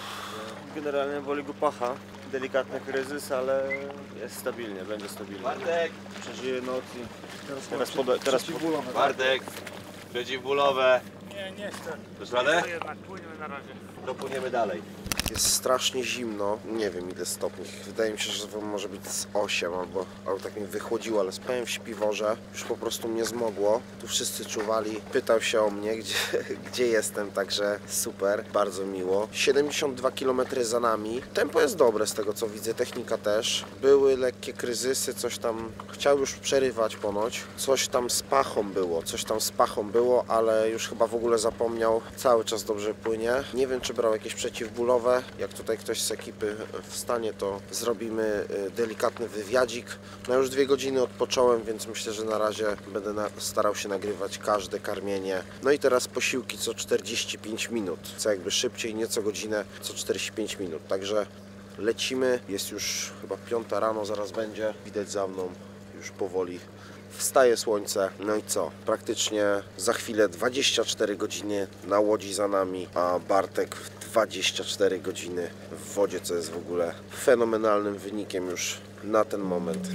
Generalnie boli go pacha. Delikatny kryzys, ale jest stabilnie, będzie stabilnie. Bartek, Przeżyje noc i teraz poda, teraz po, Bartek, przeciwbólowe. Nie, nie chcę. Dasz radę? To jednak płyniemy na razie. Dopłyniemy dalej. Jest strasznie zimno, nie wiem ile stopni, wydaje mi się, że to może być z osiem albo, albo tak mi wychłodziło, ale spałem w śpiworze, już po prostu mnie zmogło, tu wszyscy czuwali, pytał się o mnie, gdzie, gdzie jestem, także super, bardzo miło. siedemdziesiąt dwa kilometry za nami, tempo jest dobre z tego co widzę, technika też, były lekkie kryzysy, coś tam chciał już przerywać ponoć, coś tam z pachą było, coś tam z pachą było, ale już chyba w ogóle zapomniał, cały czas dobrze płynie, nie wiem czy brał jakieś przeciwbólowe. Jak tutaj ktoś z ekipy wstanie, to zrobimy delikatny wywiadzik. No już dwie godziny odpocząłem, więc myślę, że na razie będę na, starał się nagrywać każde karmienie. No i teraz posiłki co czterdzieści pięć minut, co jakby szybciej, nieco godzinę, co czterdzieści pięć minut. Także lecimy, jest już chyba piąta rano, zaraz będzie, widać za mną już powoli. Wstaje słońce, no i co? Praktycznie za chwilę dwadzieścia cztery godziny na łodzi za nami, a Bartek dwadzieścia cztery godziny w wodzie, co jest w ogóle fenomenalnym wynikiem już na ten moment.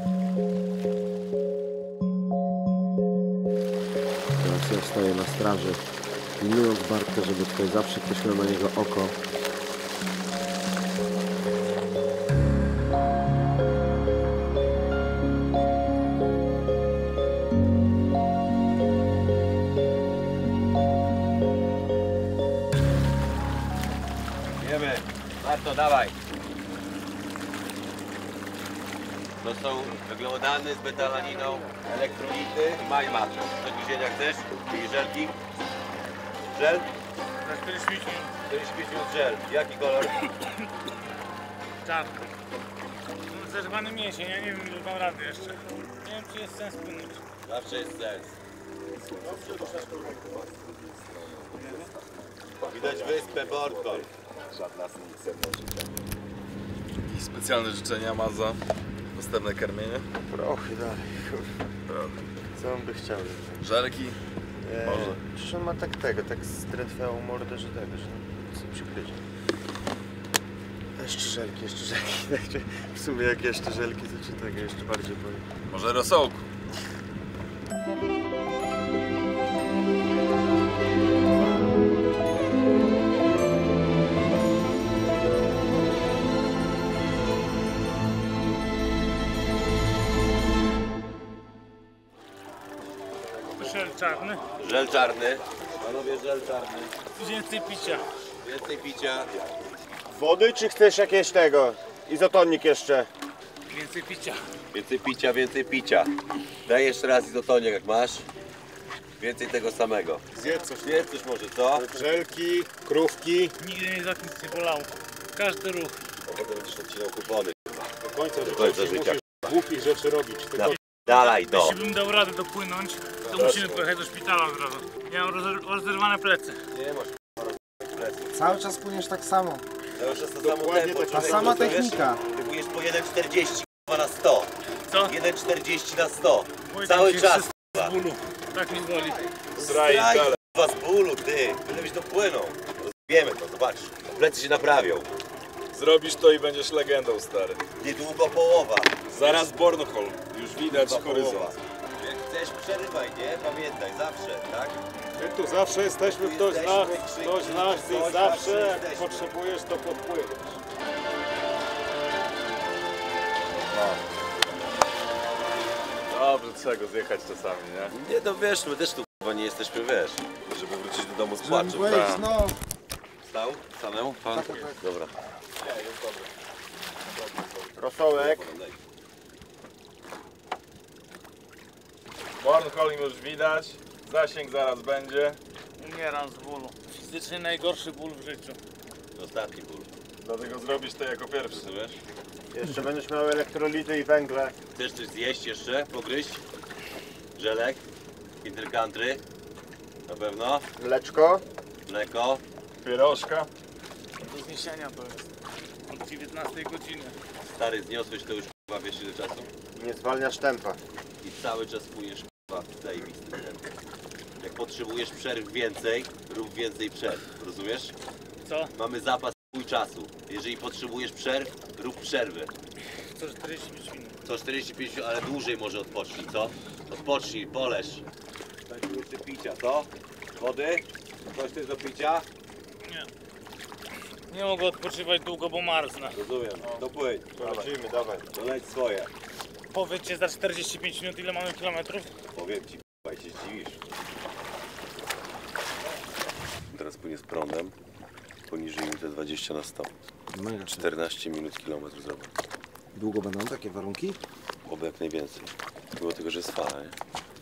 Teraz ja stoję na straży, pilnując Bartka, żeby tutaj zawsze ktoś miał na niego oko. Marto, dawaj. To są węglowodany z betalaniną, elektrolity i majmat. Do gryzienia chcesz? I żelki? Żel? czterdzieści pięć minut żel. Jaki kolor? Czarny. Zerwany mięsień, ja nie wiem ile dam rady jeszcze. Nie wiem czy jest sens płynąć. Zawsze jest sens. Widać wyspę Borkol. Jakieś specjalne życzenia ma za następne karmienie? prochy dalej. Prochy. Co on by chciał? Żelki? Eee, Może. Przecież on ma tak tego, tak strętwiałą mordę, że tego, że sobie przykrycie. Jeszcze żelki, jeszcze żelki. W sumie jak jeszcze żelki, to ci tego jeszcze bardziej powiem. Może rosołku? Żel czarny. Żel czarny. Panowie, żel czarny. Więcej picia. Więcej picia. Wody czy chcesz jakieś tego? Izotonik jeszcze. Więcej picia. Więcej picia, więcej picia. Daj jeszcze raz izotoniak jak masz. Więcej tego samego. Zjedz coś. Zjedz coś może, co? Żelki, krówki. Nigdy mnie za nic nie bolało. Każdy ruch. A potem będziesz odcinał kupony. Do końca Do życia, końca już nie życia. musisz głupich rzeczy robić. Tylko Dalej to. Jeśli bym dał radę dopłynąć, to musimy pojechać do szpitala od razu. Ja mam rozer- rozerwane plecy. Nie masz Cały czas płyniesz tak samo. To już jest to samo Dokładnie tempo. tak. Ta człowieku, sama rozumiesz? technika. Ty płyniesz po jeden czterdzieści na sto. Co? jeden czterdzieści na sto. Oj, Cały tam się czas. z bólu. Tak mi boli. Zraj was bólu, ty. Bylebyś dopłynął. Rozwiemy to, zobacz. Plecy się naprawią. Zrobisz to i będziesz legendą, stary. Niedługo połowa. Zaraz Bornholm, już widać Niedługo horyzont. połowa. Jak chcesz, przerywaj, nie? Pamiętaj, zawsze, tak? my tu zawsze jesteśmy, Tu ktoś z nas, jesteśmy, ktoś z nas, krzyknij, ty coś, zawsze zawsze jak jesteśmy. potrzebujesz, to podpłyniesz. Dobrze, trzeba go zjechać czasami, nie? Nie, no wiesz, my też tu chyba nie jesteśmy, wiesz, żeby wrócić do domu z płaczem. Wait, no. Stał? Stanął? Pan? Dobra. Rosołek. Bornholm już widać, zasięg zaraz będzie. Umieram z bólu. Fizycznie najgorszy ból w życiu. Ostatni ból. Dlatego zrobisz to jako pierwszy, wiesz? Jeszcze będziesz miał elektrolity i węgle. Chcesz coś zjeść jeszcze? Pogryźć? Żelek? Intercountry? Na pewno? Mleczko. Mleko? Pierożka. Do zniesienia to jest. Od dziewiętnastej godziny. Stary, zniosłeś to już chyba wiesz ile czasu? Nie zwalniasz tempa. I cały czas płyniesz chyba w zajebistym tempie. Jak potrzebujesz przerw więcej, rób więcej przerw. Rozumiesz? Co? Mamy zapas pół czasu. Jeżeli potrzebujesz przerw, rób przerwy. Co czterdzieści pięć minut. Co czterdzieści pięć, ale dłużej może odpocznij, co? Odpocznij, poleż. Daj tu jeszcze picia, co? Wody? Coś też do picia? Nie. Nie mogę odpoczywać długo, bo marznę. Rozumiem. Dopłyń. Lecimy, dawaj. Doleć swoje. Powiedzcie za czterdzieści pięć minut ile mamy kilometrów? Powiem ci, k***a, i się zdziwisz. Teraz płynie z prądem. Poniżej minutę dwadzieścia na sto. Mega. czternaście minut kilometr zobacz. Długo będą takie warunki? Oby jak najwięcej. Było tego, że jest fala, nie?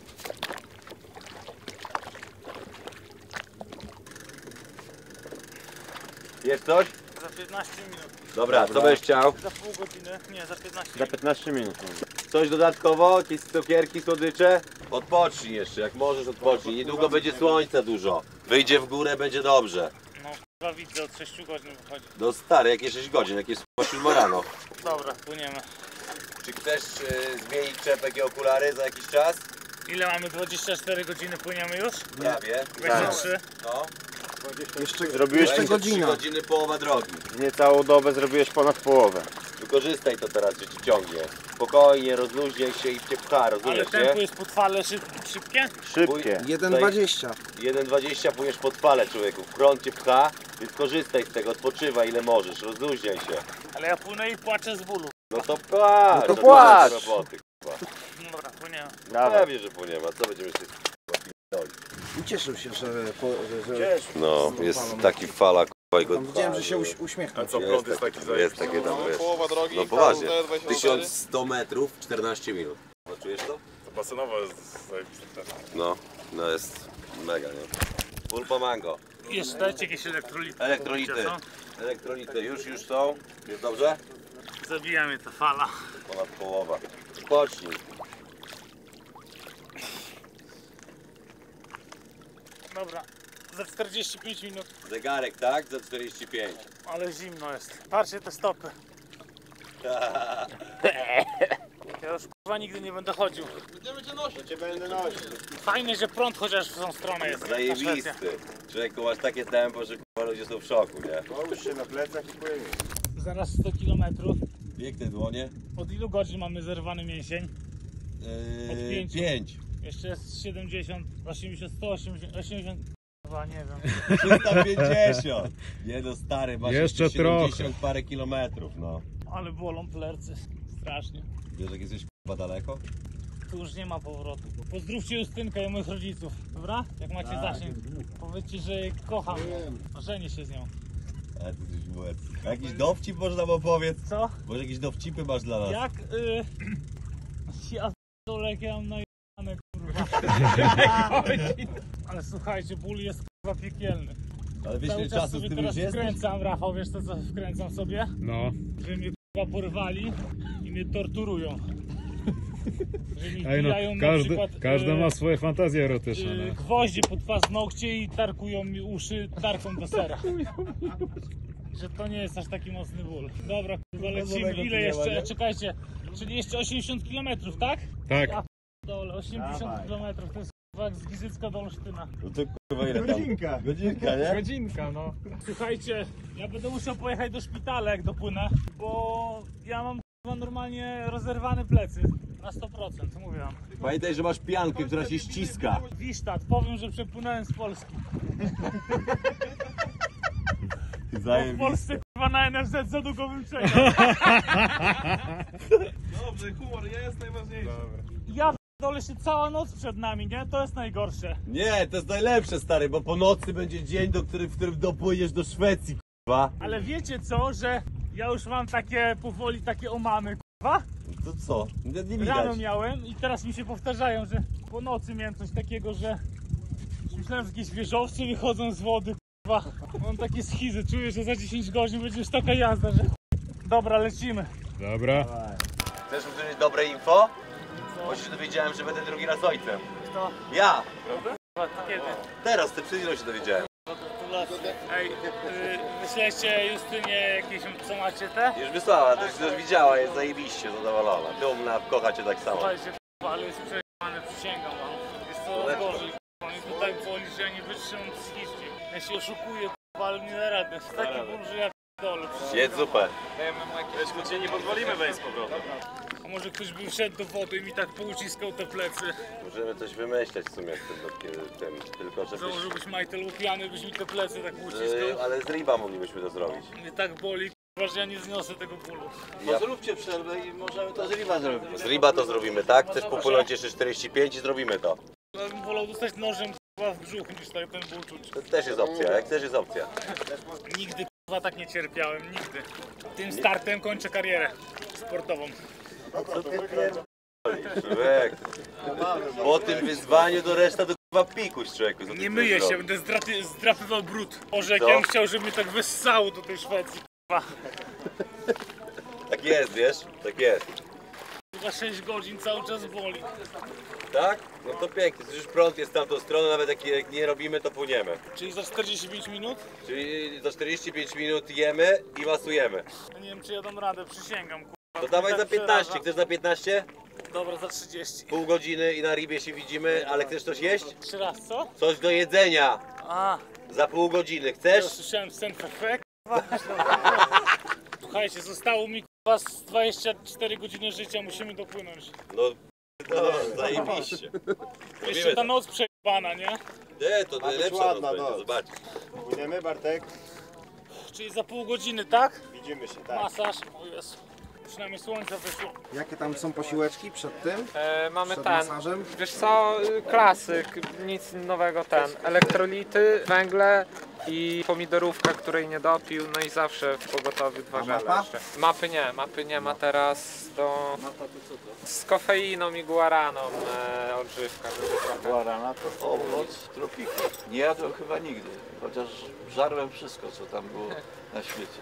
Jest coś? Za piętnaście minut. Dobra, co będziesz chciał? Za pół godziny? Nie, za piętnaście Za minut. piętnaście minut. Coś dodatkowo? Jakieś cukierki, słodycze? Odpocznij jeszcze, jak możesz odpocznij. Niedługo będzie słońca dużo. Wyjdzie w górę, będzie dobrze. No, chyba widzę, od sześciu godzin wychodzi. No stary, jakieś sześć godzin, jakieś siódma rano. Dobra, płyniemy. Czy chcesz y, zmienić czepek i okulary za jakiś czas? Ile mamy? dwadzieścia cztery godziny płyniemy już? Prawie. dwadzieścia trzy. No. Jeszcze, Zrobiłeś jeszcze dwadzieścia trzy godzina. godziny, połowa drogi. w niecałą dobę, zrobiłeś ponad połowę. Wykorzystaj to teraz, że ci ciągnie. Spokojnie, rozluźniaj się i cię pcha, Ale rozumiesz, tempo nie? jest pod falę szyb szybkie? Szybkie. jeden dwadzieścia. jeden dwadzieścia płyniesz pod falę, człowieku. Prąd cię pcha, więc korzystaj z tego, odpoczywaj ile możesz, rozluźniaj się. Ale ja płynę i płaczę z bólu. No to płacz! No to to płacz. jest roboty, Dobra, płyniemy. Dawaj. Pewnie, że płyniemy, a co będziemy się Ucieszył się, że... Po, że, że No, z jest falą. taki fala, k***a, i go tam widziałem, że się uś, uśmiechnął. A co, Jest prąd jest takie- taki jest zajebisty? takie tam, wiesz. Połowa drogi, No poważnie, dwadzieścia cztery. tysiąc sto metrów, czternaście minut. No, czujesz to? To basenowo jest zajebisty ten. No, no jest mega, nie? Pulpa mango. Jeszcze dajcie jakieś elektrolity. Elektrolity. Co? Elektrolity już, już są. Jest dobrze? Zabija mnie ta fala. Ponad połowa. Pocznij. Dobra, za czterdzieści pięć minut, Zegarek, tak? Za czterdzieści pięć. ale zimno jest. Patrzcie te stopy. Ja już kurwa nigdy nie będę chodził. Będziemy cię nosić. Cię będę nosił. Fajnie, że prąd chociaż w tą stronę jest. na Szwecji. Zajebisty. Człowieku, masz takie tempo, że kurwa ludzie są w szoku, nie? Połóż się na plecach i płyniesz. Zaraz sto kilometrów. Piękne dłonie. Od ilu godzin mamy zerwany mięsień? Od Yy, pięciu. pięć. Jeszcze jest siedemdziesiąt, osiemdziesiąt, sto osiemdziesiąt, osiemdziesiąt, chyba nie wiem. trzysta pięćdziesiąt. Nie no stary, masz Jeszcze jeszcze siedemdziesiąt parę kilometrów, no. Ale bolą plecy, strasznie. Wiesz jak jesteś kurwa daleko? Tu już nie ma powrotu. Pozdrówcie Justynkę i moich rodziców, dobra? Jak macie zasięg. Powiedzcie, że jej kocham. Żenię się z nią. A ty coś mówisz. A jakiś dowcip można opowiedz? Co? Może jakieś dowcipy masz dla nas? Jak y... ja dole jak ja mam najebane, kurwa. Ale słuchajcie, ból jest kurwa piekielny. Ale wiesz, Cały ile czas czasu z sobie tym teraz już jesteś? wkręcam, Rafał, wiesz co, co wkręcam sobie? No. Że mnie kurwa porwali i mnie torturują. Że mi Ej, no, wbijają na każdy, przykład, każdy y, ma swoje fantazje erotyczne. y, No. gwoździe pod paznokcie i tarkują mi uszy tarką do sera. Że to nie jest aż taki mocny ból. Dobra, kurwa, lecimy. Ile jeszcze? Czekajcie, czyli jeszcze osiemdziesiąt kilometrów, tak? Tak. Ja dole, osiemdziesiąt kilometrów, to jest kurwa jak z Gizycka do Olsztyna. No to kurwa ile tam? Godzinka. Godzinka, nie? Godzinka, no. Słuchajcie, ja będę musiał pojechać do szpitala jak dopłynę, bo ja mam kurwa normalnie rozerwane plecy. Na sto procent, mówię wam. Pamiętaj, że masz piankę, która się ściska. Wisztat, powiem, że przepłynąłem z Polski. Bo w Polsce kurwa na N F Z za długo bym czekał. Dobrze, humor jest najważniejszy. Ja dole się cała noc przed nami, nie? To jest najgorsze. Nie, to jest najlepsze, stary, bo po nocy będzie dzień, do który, w którym dopłyniesz do Szwecji, kurwa. Ale wiecie co, że ja już mam takie powoli takie omamy, kurwa? To co? Nie, nie widać. Rano miałem i teraz mi się powtarzają, że po nocy miałem coś takiego, że myślałem, że jakieś wieżowce wychodzą z wody, kurwa. Mam takie schizy, czuję, że za dziesięć godzin będzie już taka jazda, że dobra, lecimy. Dobra. Chcesz usłyszeć dobre info? Bo się dowiedziałem, że będę drugi raz ojcem. Kto? Ja! Kiedy? Teraz, ty przed chwilą się dowiedziałem. Ej, yy, wyślecie Justynie jakieś, co macie te? Już wysłała, to już, już widziała, jest zajebiście zadowolona. Dumna, kocha cię tak samo. Słuchajcie, k***a, ale jest przejebane, przysięgam wam. Jest coraz gorzej, k***a. Mnie tutaj boli, że ja nie wytrzymam psychicznie. Ja się oszukuję, k***a, ale nie da rady. Jest taki ból, że ja p***dolę. Jedz zupę. Wiesz, my cię nie pozwolimy wejść z powrotem. A może ktoś by wszedł do wody i mi tak pouciskał te plecy? Możemy coś wymyśleć w sumie z tym, tym tylko żebyś... Założyłbyś majtel łupiany, byś mi te plecy tak Yy, pouciskał. ale z riba moglibyśmy to zrobić. Mnie tak boli, k***a, że ja nie zniosę tego bólu. No zróbcie przerwę i możemy to z Riva zrobić. Z riba to zrobimy, tak? Chcesz popłynąć jeszcze czterdzieści pięć i zrobimy to. Ja bym wolał dostać nożem k***a, w brzuch niż tak ten ból czuć. To też jest opcja, jak też jest opcja. Nigdy k***a tak nie cierpiałem, nigdy. Tym startem kończę karierę sportową. Co ty pierdolisz, człowiek? Po tym wyzwaniu do reszta do k***a pikuś, człowieku. Co ty Nie myję chcesz się, zrobić? będę zdraty, zdrapywał brud. Boże, jak Co? ja bym chciał, żeby mnie tak wyssało do tej Szwecji, k***a. Tak jest, wiesz? Tak jest. Chyba sześć godzin cały czas boli. Tak? No to pięknie, już prąd jest w tamtą stronę, nawet jak, jak nie robimy, to płyniemy. Czyli za czterdzieści pięć minut? Czyli za czterdzieści pięć minut jemy i masujemy. Ja nie wiem, czy ja dam radę, przysięgam, k***a. To dawaj Tak za piętnaście, przeraża. chcesz za piętnaście? Dobra, za trzydzieści. Pół godziny i na ribie się widzimy, ale chcesz coś jeść? Trzy raz, co? Coś do jedzenia! A, Za pół godziny, ja chcesz? słyszałem sen fefe, k***a. Słuchajcie, zostało mi k***a z dwadzieścia cztery godziny życia, musimy dopłynąć. No, no zajebiście. Jeszcze ta to. noc przejebana, nie? Nie, to najlepsza noc ładna będzie, noc. zobacz. Płyniemy, Bartek? Czyli za pół godziny, tak? Widzimy się, tak. Masaż, o Jezu. Przynajmniej słońce wyszło. Jakie tam są posiłeczki przed tym? E, mamy Przed ten. masażem? Wiesz co, y, klasyk, nic nowego ten. Elektrolity, węgle i pomidorówka, której nie dopił, no i zawsze w pogotowiu dwa A żele mapa? jeszcze. Mapy nie, mapy nie ma teraz do... Z kofeiną i guaraną e, odżywka, żeby trochę... Guarana to owoc tropiku. Nie jadłem chyba nigdy, chociaż żarłem wszystko, co tam było na świecie.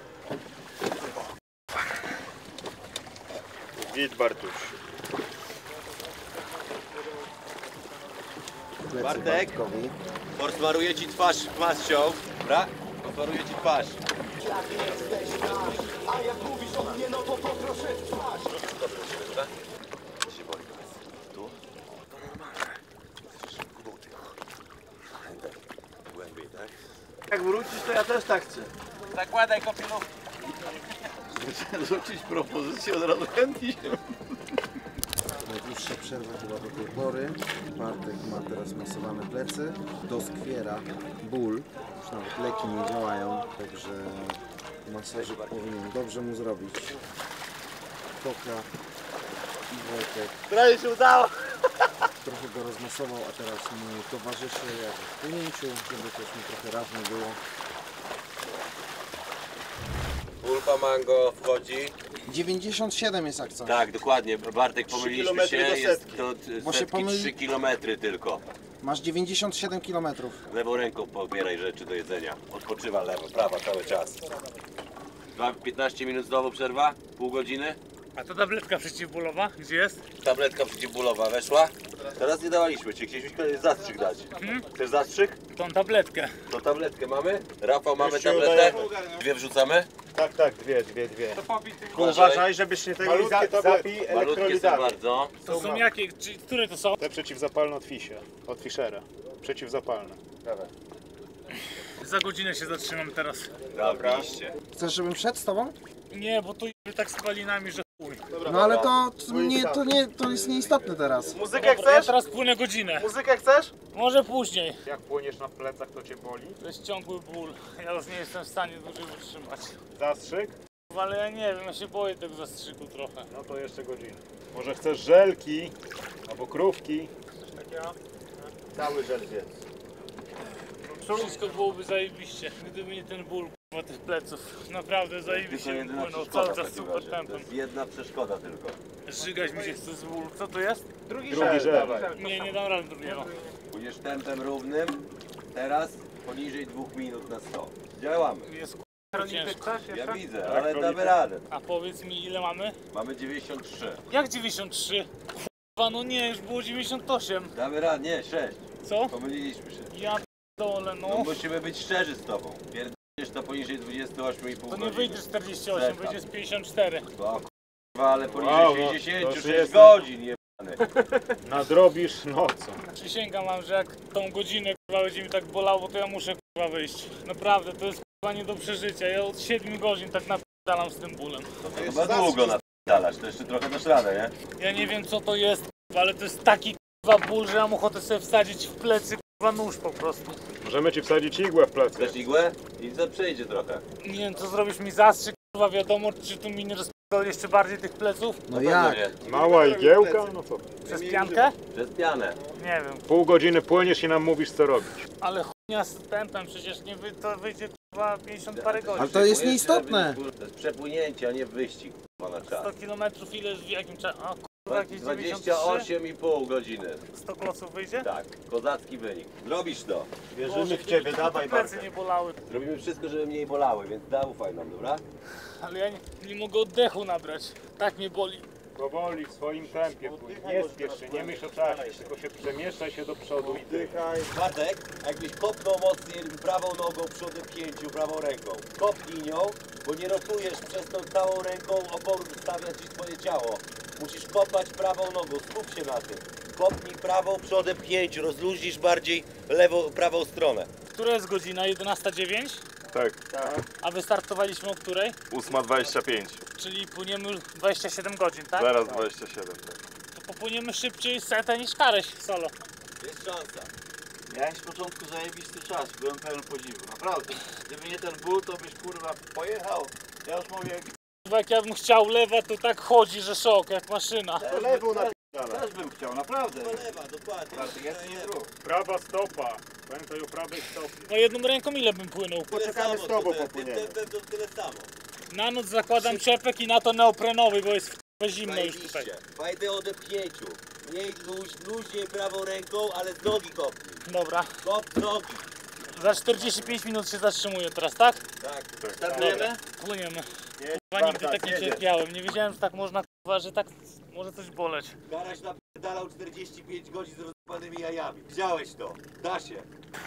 Widz, Bartuś. Plecy Bartek? Bartkowi. Posmaruję ci twarz maścią, dobra? Posmaruję ci twarz. A jak mówisz o mnie, no to poproszę twarz. Dobrze, dobra? Gdzie się boli teraz? Tu? To normalne. Chcesz buty. Głębiej, tak? Jak wrócisz, to ja też tak chcę. Zakładaj kopilówki. Rzucić propozycję, od razu chętnie się. Najdłuższa przerwa chyba do tej pory. Bartek ma teraz masowane plecy. Doskwiera ból. Już nawet leki nie działają, także masażyk powinien dobrze mu zrobić. Koka i Wojtek. Prawie się udało! Trochę go rozmasował, a teraz mu towarzyszy jak w płynięciu, żeby też mu trochę raźniej było. Pulpa mango wchodzi. dziewięćdziesiąt siedem jest jak coś. Tak, dokładnie. Bartek, pomyliliśmy się. kilometry do Jest setki. to Bo się setki pomyli- trzy kilometry tylko. Masz dziewięćdziesiąt siedem kilometrów. Lewą ręką pobieraj rzeczy do jedzenia. Odpoczywa lewo, prawa cały czas. Dwa- piętnaście minut znowu przerwa, pół godziny. A to tabletka przeciwbólowa, gdzie jest? Tabletka przeciwbólowa weszła. Teraz nie dawaliśmy. Czy chcieliśmy kolejny zastrzyk dać? Hmm? Chcesz zastrzyk? Tą tabletkę. To tabletkę mamy? Rafał, mamy Już się tabletę? udaje. Dwie wrzucamy? Tak, tak, dwie, dwie, dwie. Tylko Uważaj. uważaj, żebyś nie tego nie Malutkie za, tabletki. zapij Malutkie są elektrolitami. bardzo. To są jakie? Czy, które to są? Te przeciwzapalne od Fisie, od Fischera. Przeciwzapalne. Za godzinę się zatrzymam teraz. Dobra. Chcesz, żebym szedł z tobą? Nie, bo tu jemy tak spalinami, że chuj. No ale to, to, nie, to, nie, to jest nieistotne teraz. Muzykę Dobra, ja teraz płynę godzinę. Muzykę chcesz? Może później. Jak płyniesz na plecach, to cię boli? To jest ciągły ból. Ja już nie jestem w stanie dłużej wytrzymać. Zastrzyk? Ale ja nie wiem, ja się boję tego zastrzyku trochę. No to jeszcze godzinę. Może chcesz żelki? Albo krówki? Cały żel zjedz. Wszystko byłoby zajebiście, gdyby nie ten ból k***a, tych pleców. Naprawdę Tylko zajebiście bym jedyna płynął przeszkoda cały w czas takim super razie. To tempem. jest jedna przeszkoda tylko. Żygać mi się chce z bólu. Co to jest? Drugi żel. Nie, nie dam rady drugiego. Pójdziesz tempem równym. Teraz poniżej dwóch minut na sto. Działamy. Jest k***a ciężko. Ja widzę, ale damy radę. A powiedz mi, ile mamy? Mamy dziewięćdziesiąt trzy. Jak dziewięćdziesiąt trzy? K***a, no nie, już było dziewięćdziesiąt osiem. Damy radę, nie, sześć. Co? Pomyliliśmy się. Ja dole, No no. musimy być szczerzy z tobą. Pierdolisz to poniżej dwudziestu ośmiu i pół To nie godziny. wyjdzie czterdzieści osiem, Zeta. wyjdzie z pięćdziesiąt cztery. O kurwa, ale poniżej Wow, no, sześćdziesięciu, to już sześć jest- godzin jebany. Nadrobisz nocą. Przysięgam wam, że jak tą godzinę k***a, będzie mi tak bolało, to ja muszę k***a, wyjść. Naprawdę, to jest k***a, nie do przeżycia. Ja od siedmiu godzin tak napierdalam z tym bólem. To chyba długo napierdallasz, to jeszcze trochę dasz radę, nie? Ja nie wiem co to jest, k***a, ale to jest taki k***a, ból, że ja mam ochotę sobie wsadzić w plecy k***a, nóż po prostu. Możemy ci wsadzić igłę w plecy. Chcesz igłę? I za przejdzie trochę. Nie wiem, co zrobisz mi zastrzyk, k***a, wiadomo, czy tu mi nie rozpierdol jeszcze bardziej tych pleców? No Pewno jak? nie. Mała igiełka? No co? Przez piankę? Przez pianę. Nie wiem, Pół godziny płyniesz i nam mówisz co robić. ale chujnia z tempem, przecież nie wy, to wyjdzie k***a, pięćdziesiąt parę godzin. Ale to jest nieistotne. To jest przepłynięcie, a nie wyścig kurwa, na czas. sto kilometrów ile w jakim czasie? A kurwa, jakieś dziewięćdziesiąt dwadzieścia trzy? osiem i pół godziny. sto kloców wyjdzie? Tak, kozacki wynik. Zrobisz to. Boże, gdyby tylko te plecy nie bolały. Zrobimy wszystko, żeby mniej bolały, więc zaufaj nam, dobra? Ale ja nie, nie mogę oddechu nabrać. Tak mnie boli. Powoli, w swoim tempie płyń. Nie spiesz się, nie myśl o czasie, tylko się przemieszczaj się do przodu i dychaj. Bartek, jakbyś kopnął mocniej prawą nogą przy odepchnięciu, prawą ręką. Kopnij nią, bo nie rotujesz przez tą całą ręką oporu wystawiać ci twoje ciało. Musisz kopać prawą nogą, skup się na tym. Kopnij prawą przy odepchnięciu, rozluźnisz bardziej lewą, prawą stronę. Która jest godzina? jedenasta dziewięć? Tak, A wystartowaliśmy o której? ósma dwadzieścia pięć. Czyli płyniemy już dwadzieścia siedem godzin, tak? Zaraz dwadzieścia siedem. Tak. To popłyniemy szybciej setę niż Kareś solo. Jest szansa. Miałeś z początku zajebisty czas, byłem pełen podziwu, naprawdę. Gdyby nie ten ból, to byś kurwa pojechał. Ja już mówię, Kurwa, jak ja bym chciał lewa, to tak chodzi, że szok, jak maszyna. też, Lewą też, napierdala. też bym chciał, naprawdę. Lewa, dokładnie. Bartek, ja nie zrób. Prawa stopa. Pamiętaj o prawej stopie. No jedną ręką ile bym płynął? Poczekamy z tobą, popłyniemy. Tym to tyle samo. Na noc zakładam czepek i na to neoprenowy, bo jest w zimno już tutaj. Pamiętaj o odepchnięciu. Mniej luź, luźniej prawą ręką, ale z nogi kopnij. Dobra, Kop z nogi. za czterdzieści pięć minut się zatrzymuję teraz, tak? Tak. Startujemy? Płyniemy. Kurwa, nigdy tak nie cierpiałem. Nie wiedziałem, że tak można, kurwa, że tak może coś boleć. Karaś napierdalał czterdzieści pięć godzin z rozpanymi jajami. Widziałeś to. Da się.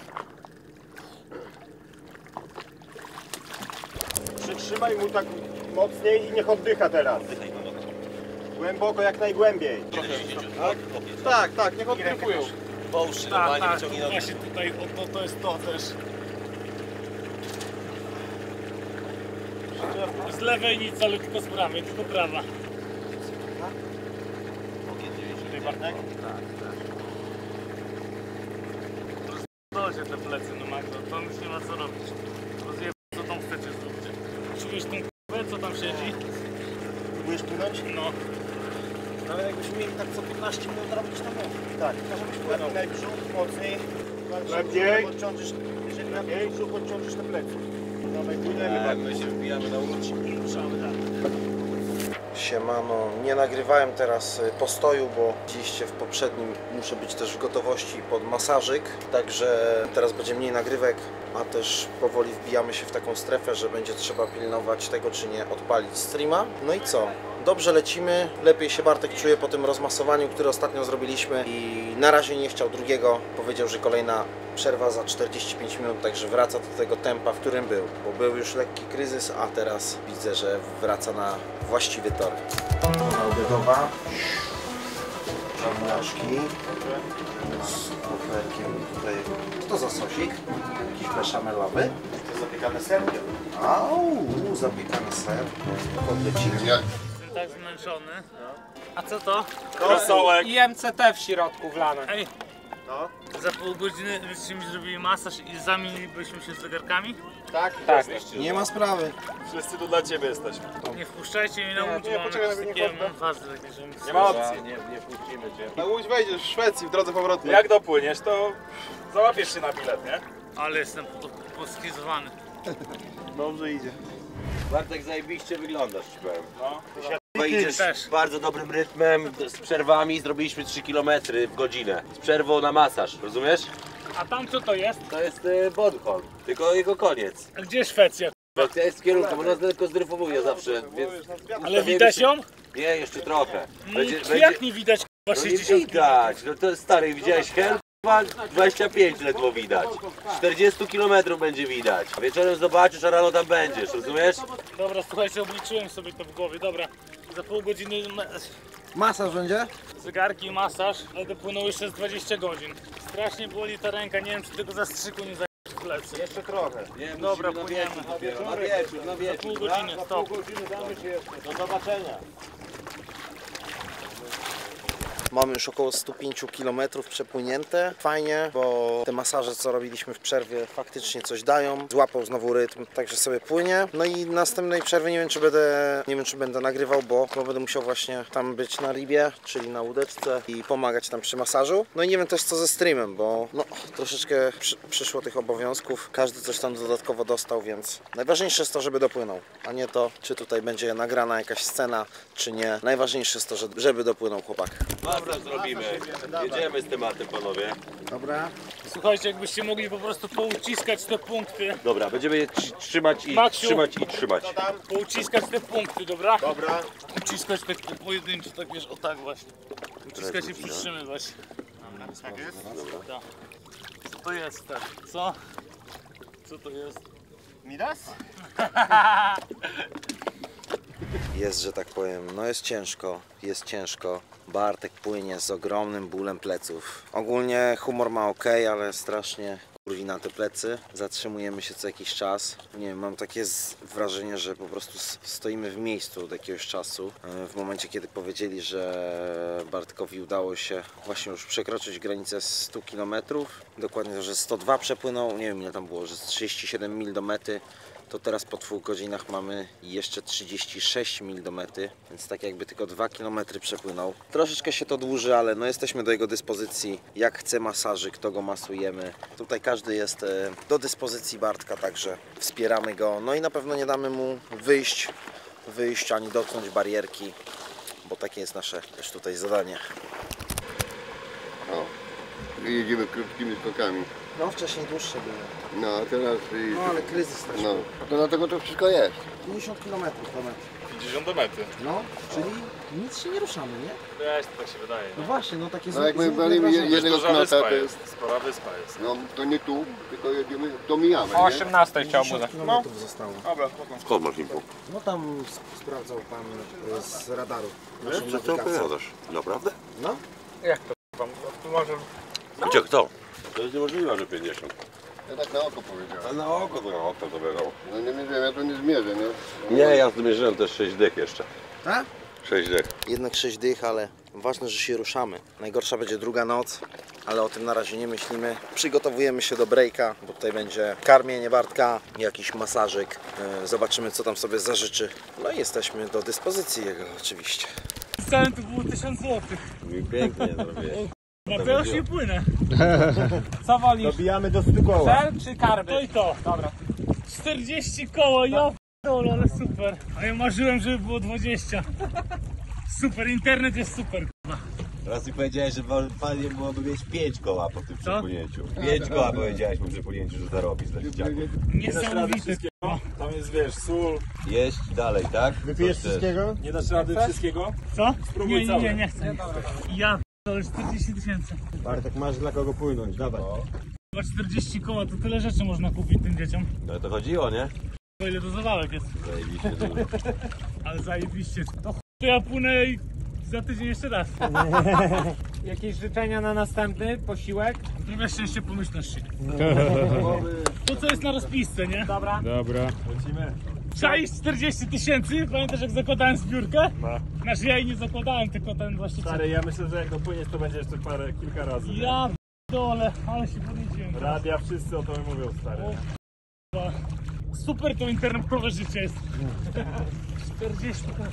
Przytrzymaj mu tak mocniej i niech oddycha teraz. Głęboko, jak najgłębiej. Tak, tak, niech oddychują. Połóż się Tak, normalnie, tak, wyciągnij nogi. właśnie tutaj, o, to, to jest to też. Z lewej nic, ale tylko z prawej, tylko prawa. Tutaj Bartek? Tak, tak. Rozpierdolcie te plecy, no Magdo, to już nie ma co robić. Rozjeb... co tam chcecie zróbcie. Czujesz tą k***ę, co tam siedzi? Próbujesz płynąć? No. Nawet jakbyśmy mieli tak co piętnaście minut robić, to mów. Tak, żebyś płynął. Najbrzuch mocniej. Lepiej. Odciążysz, jeżeli lepiej brzuch odciążysz te plecy. Tak, my się wbijamy na łódź i ruszamy dalej. Siemano, nie nagrywałem teraz postoju, bo widzieliście w poprzednim, muszę być też w gotowości pod masażyk, także teraz będzie mniej nagrywek, a też powoli wbijamy się w taką strefę, że będzie trzeba pilnować tego, czy nie odpalić streama. No i co? Dobrze lecimy, lepiej się Bartek czuje po tym rozmasowaniu, które ostatnio zrobiliśmy i na razie nie chciał drugiego. Powiedział, że kolejna przerwa za czterdzieści pięć minut, także wraca do tego tempa, w którym był, bo był już lekki kryzys, a teraz widzę, że wraca na właściwy tor. Ona obiadowa, żarniaczki z koperkiem tutaj. Co to za sosik? Jakiś beszamelowy? To zapiekane serkiem. Au, zapiekany ser, kotlecik. Jestem tak zmęczony. A co to? Rosołek. I M C T w środku wlane. Ej, No. za pół godziny byście mi zrobili masaż i zamienilibyśmy się z zegarkami? Tak? Tak. Nie ma sprawy. Wszyscy tu dla ciebie jesteśmy. Nie wpuszczajcie mnie na łódź, nie, bo mam poczekaj, jakieś nie takie wchodzę. mam fazy takie, że mi Nie ma opcji. Nie, nie puścimy cię. Na łódź wejdziesz w Szwecji w drodze powrotnej. Jak dopłyniesz, to załapiesz się na bilet, nie? Ale jestem poskizowany. Dobrze idzie. Bartek, zajebiście wyglądasz, ci powiem. No. Idziesz też. z bardzo dobrym rytmem, z przerwami zrobiliśmy trzy kilometry w godzinę. Z przerwą na masaż, rozumiesz? A tam co to jest? To jest y, Bornholm, tylko jego koniec. A gdzie Szwecja? To jest kierunku, bo nas tylko zdryfowuje zawsze, więc... Ale widać ją? Nie, jeszcze trochę. Będzie, Mm, Jak nie widać k***a No nie sześćdziesiąt widać, no to jest stary, widziałeś hel? dwadzieścia pięć ledwo widać. czterdzieści kilometrów będzie widać. Wieczorem zobaczysz, a rano tam będziesz, rozumiesz? Dobra, słuchajcie, obliczyłem sobie to w głowie, dobra. Za pół godziny Masaż będzie? zegarki, masaż, ale dopłynął jeszcze z dwadzieścia godzin. Strasznie boli ta ręka, nie wiem czy tego zastrzyku nie zajęło w plecy. Jeszcze trochę. Nie, Dobra, musimy płyniemy. Na wieczór, na wieczór, na Za wieczór. pół godziny, stop. Do zobaczenia. Mamy już około sto pięć kilometrów przepłynięte. Fajnie, bo te masaże, co robiliśmy w przerwie, faktycznie coś dają. Złapał znowu rytm, także sobie płynie. No i następnej przerwy nie wiem, czy będę, nie wiem, czy będę nagrywał, bo, bo będę musiał właśnie tam być na ribie, czyli na łódeczce i pomagać tam przy masażu. No i nie wiem też co ze streamem, bo no, troszeczkę przy, przyszło tych obowiązków. Każdy coś tam dodatkowo dostał, więc najważniejsze jest to, żeby dopłynął, a nie to, czy tutaj będzie nagrana jakaś scena, czy nie. Najważniejsze jest to, że- żeby dopłynął chłopak. Masaż zrobimy. Jedziemy z tematem, panowie. Dobra. Słuchajcie, jakbyście mogli po prostu pouciskać te punkty, Dobra, będziemy je trzy- trzymać i Maksiu. trzymać i trzymać. pouciskać te punkty, dobra? Dobra. Uciskać tak po pojedynczo, tak wiesz, o tak właśnie. Uciskać i przytrzymywać. Tak jest? Dobra. Co to jest tak? Co? Co to jest? Midas? Jest, że tak powiem, no jest ciężko, jest ciężko. Bartek płynie z ogromnym bólem pleców. Ogólnie humor ma ok, ale strasznie kurwi na te plecy. Zatrzymujemy się co jakiś czas. Nie wiem, mam takie z- wrażenie, że po prostu s- stoimy w miejscu od jakiegoś czasu. E, W momencie, kiedy powiedzieli, że Bartkowi udało się właśnie już przekroczyć granicę stu kilometrów. Dokładnie, że sto dwa przepłynął, nie wiem ile tam było, że z trzydzieści siedem mil do mety. To teraz po dwóch godzinach mamy jeszcze trzydzieści sześć mil do mety, więc tak jakby tylko dwa kilometry przepłynął. Troszeczkę się to dłuży, ale no jesteśmy do jego dyspozycji. Jak chce masażyk, to go masujemy. Tutaj każdy jest e, do dyspozycji Bartka, także wspieramy go. No i na pewno nie damy mu wyjść, wyjść ani dotknąć barierki, bo takie jest nasze też tutaj zadanie. O, jedziemy krótkimi skokami. No wcześniej dłuższe były. No a teraz... y, No ale kryzys też. No, to dlatego to wszystko jest. pięćdziesiąt kilometrów do mety. pięćdziesiąt do mety. No, czyli nic się nie ruszamy, nie? Wiesz, to tak się wydaje. No właśnie, no takie No jak my złe- złe walimy wrażenie. jednego Duża knota, wyspa to jest, jest... spora wyspa jest. No to nie tu, tylko jedziemy, to mijamy, O nie? osiemnastej chciał pięćdziesiąt mu kilometrów zostało. Dobra, spoko. Skąd masz info? No tam sp- sprawdzał pan e, z radaru naszą Co ty nawigację. opowiadasz? Naprawdę? No, Jak to wam? Tu może... Gdzie kto? To jest niemożliwe, że pięćdziesiąt. Ja tak na oko A powiedziałem. na oko to na oko to będą. No nie wiem, ja to nie zmierzę, nie? Nie, ja zmierzyłem też sześć dych jeszcze. tak? sześć dych. Jednak sześć dych, ale ważne, że się ruszamy. Najgorsza będzie druga noc, ale o tym na razie nie myślimy. Przygotowujemy się do breaka, bo tutaj będzie karmienie Bartka, jakiś masażyk. E, Zobaczymy, co tam sobie zażyczy. No i jesteśmy do dyspozycji jego oczywiście. Całem to było tysiąc złotych. Mi pięknie zrobię. No to już nie płynę. Co wolisz? Dobijamy do stu koła. Żel czy karby? To i to. Dobra. czterdzieści koło, ja p***dolę, ale super. A ja marzyłem, żeby było dwadzieścia. Super, internet jest super, k***a. Raz mi powiedziałeś, że fajnie byłoby mieć pięć koła po tym przepłynięciu. pięć koła powiedziałeś po przepłynięciu, że zarobisz dla dzieciaków. Niesamowite. Tam jest, wiesz, sól. Jeść dalej, tak? Wypijesz wszystkiego? Nie dasz rady wszystkiego? Co? Spróbuj Nie, nie, całe. nie, nie chcę. Ja p***dolę, czterdzieści tysięcy. Bartek, masz dla kogo płynąć, dawaj. Chyba czterdzieści koła, to tyle rzeczy można kupić tym dzieciom. No o to chodziło, nie? O ile to zawałek jest. Zajebiście dużo. Ale zajebiście. To ch... to ja płynę i za tydzień jeszcze raz. Jakieś życzenia na następny posiłek? Trochę szczęście, pomyślności. To co jest na rozpisce, nie? Dobra. Dobra. Lecimy. Czaisz czterdzieści tysięcy? Pamiętasz jak zakładałem zbiórkę? No. Znaczy ja jej nie zakładałem, tylko ten właśnie... Stary, ja myślę, że jak dopłyniesz, to będzie jeszcze parę, kilka razy. nie? Ja dole, ale się podnieciłem. Radia, wszyscy o to mówią, stary. O, k***a. Super to internetowe życie jest. czterdzieści koła.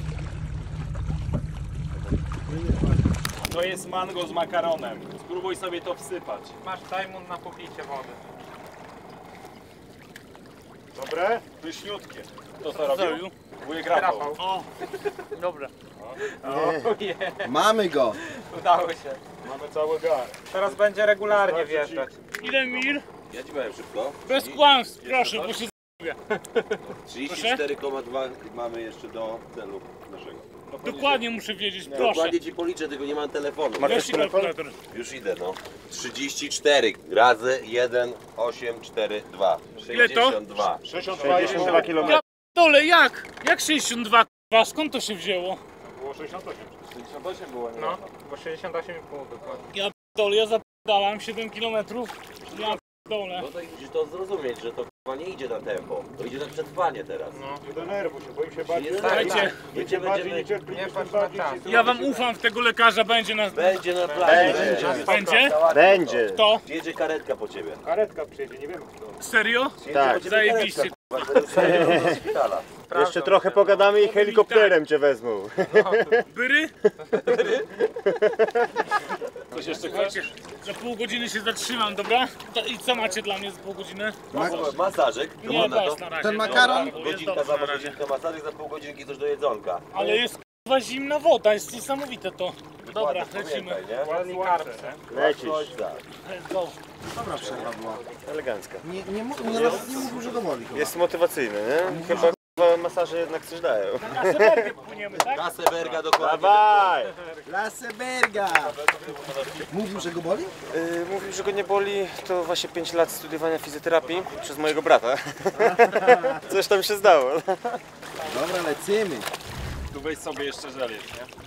To jest mango z makaronem. Spróbuj sobie to wsypać. Masz tajmun na popicie wody. Dobre? Pyszniutkie. To co robił? Wujek Rafał. Rafał. O, dobra. Mamy go! Udało się. Mamy cały gar. Teraz będzie regularnie wjeżdżać. Ile mil? Ja ci powiem szybko. Bez kłamstw, proszę, bo się trzydzieści cztery przecinek dwa mamy jeszcze do celu naszego. dokładnie muszę wiedzieć, proszę. Dokładnie ci policzę, tylko nie mam telefonu. Weź kalkulator. Już idę, no. trzydzieści cztery razy jeden, osiem, cztery, dwa. Ile to? sześćdziesiąt dwa. sześćdziesiąt dwa kilometry. Dole, jak? Jak sześćdziesiąt dwa k***a? Skąd to się wzięło? Było sześćdziesiąt osiem. sześćdziesiąt osiem było, nie? No, bo sześćdziesiąt osiem i pół dokładnie. Ja dole, ja zapadałam siedem kilometrów. Ja dole. No to musisz to zrozumieć, że to k***a nie idzie na tempo. To idzie na przetrwanie teraz. Nie denerwuj się, bo im się bardziej... Słuchajcie, Będzie, bardziej będziemy, niecierpliwi, Nie tym patrz na bardziej czas. się- ja wam ufam w tego lekarza, będzie nas... będzie na planie. Będzie? Będzie. Kto? Jedzie karetka po ciebie. Karetka przyjedzie, nie wiemy kto. Serio? Tak. Zajebiście. Do szpitala. Jeszcze trochę pogadamy i helikopterem cię wezmą. Byry? Coś jeszcze Słuchajcie, za pół godziny się zatrzymam, dobra? To I co macie dla mnie za pół godziny? Masażyk. To Nie, mam na to. bez na razie. Ten makaron? Dobra, jest Godzinka dobrze za na razie. godzinkę masażyk, za pół godzinki coś do jedzonka. Ale jest k***wa zimna woda, jest niesamowite to. Dobra, Ładnie, lecimy. pamiętaj, nie? Ładnie karpce. Lecisz. Let's go. Dobra przerwa była. Elegancka. Nie, nie, mu- nie, nie mówił, że do woli chyba. Jest motywacyjny, nie? Chyba k***a, masaże jednak coś dają. Na Sebergę płyniemy, tak? Kaseberga dokładnie. Dawaj! Laseberga! Mówił, że go boli? Yy, mówił, że go nie boli, to właśnie pięć lat studiowania fizjoterapii przez mojego brata. Coś tam się zdało. Dobra, lecimy. Tu weź sobie jeszcze żeliec, nie?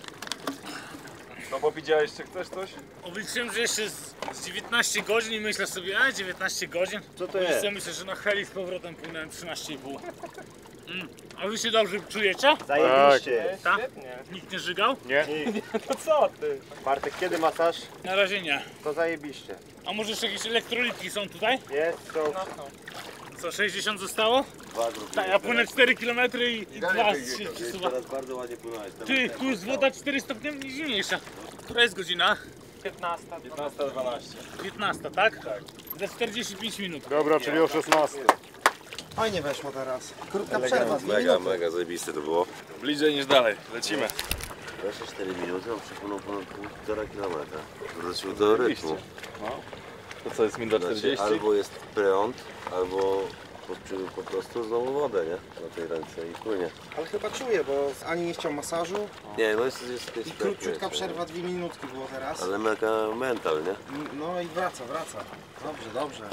No bo widziałeś, czy chcesz coś? Obliczyłem, że jeszcze z, z dziewiętnaście godzin i myślę sobie, a dziewiętnaście godzin? Co to I jest? sobie myślę, że na heli z powrotem płynąłem trzynaście i pół. Mm. A wy się dobrze czujecie? Zajebiście. Tak? Nikt nie żygał? Nie? No co ty? Bartek, kiedy masaż? Na razie nie. To zajebiście. A może jeszcze jakieś elektrolitki są tutaj? Jest, są. Co, sześćdziesiąt zostało? Dwa drugi. Tak, ja płynę cztery kilometry i, i dwa się przesuwa. Teraz bardzo ładnie płynąłeś. Ty, tu jest woda cztery stopnie zimniejsza. Która jest godzina? piętnasta. piętnasta dwanaście. piętnasta, tak? Tak. Za czterdzieści pięć minut. Dobra, czyli o szesnastej. Fajnie weszło teraz. Krótka przerwa, dwie Mega, minuty. mega zajebiste to było. Bliżej niż dalej. Lecimy. dwadzieścia cztery minuty, on przepłynął ponad półtora kilometra. Wrócił do rytmu. To co, jest minuta Znaczy, czterdzieści? albo jest prąd, albo poczuł po prostu znowu wodę, nie? Na tej ręce i płynie. Ale chyba czuję, bo ani nie chciał masażu Nie, no jest, jest, jest i tak, króciutka jest, przerwa, dwie minutki było teraz. ale mega mental, nie? No i wraca, wraca. Dobrze, dobrze.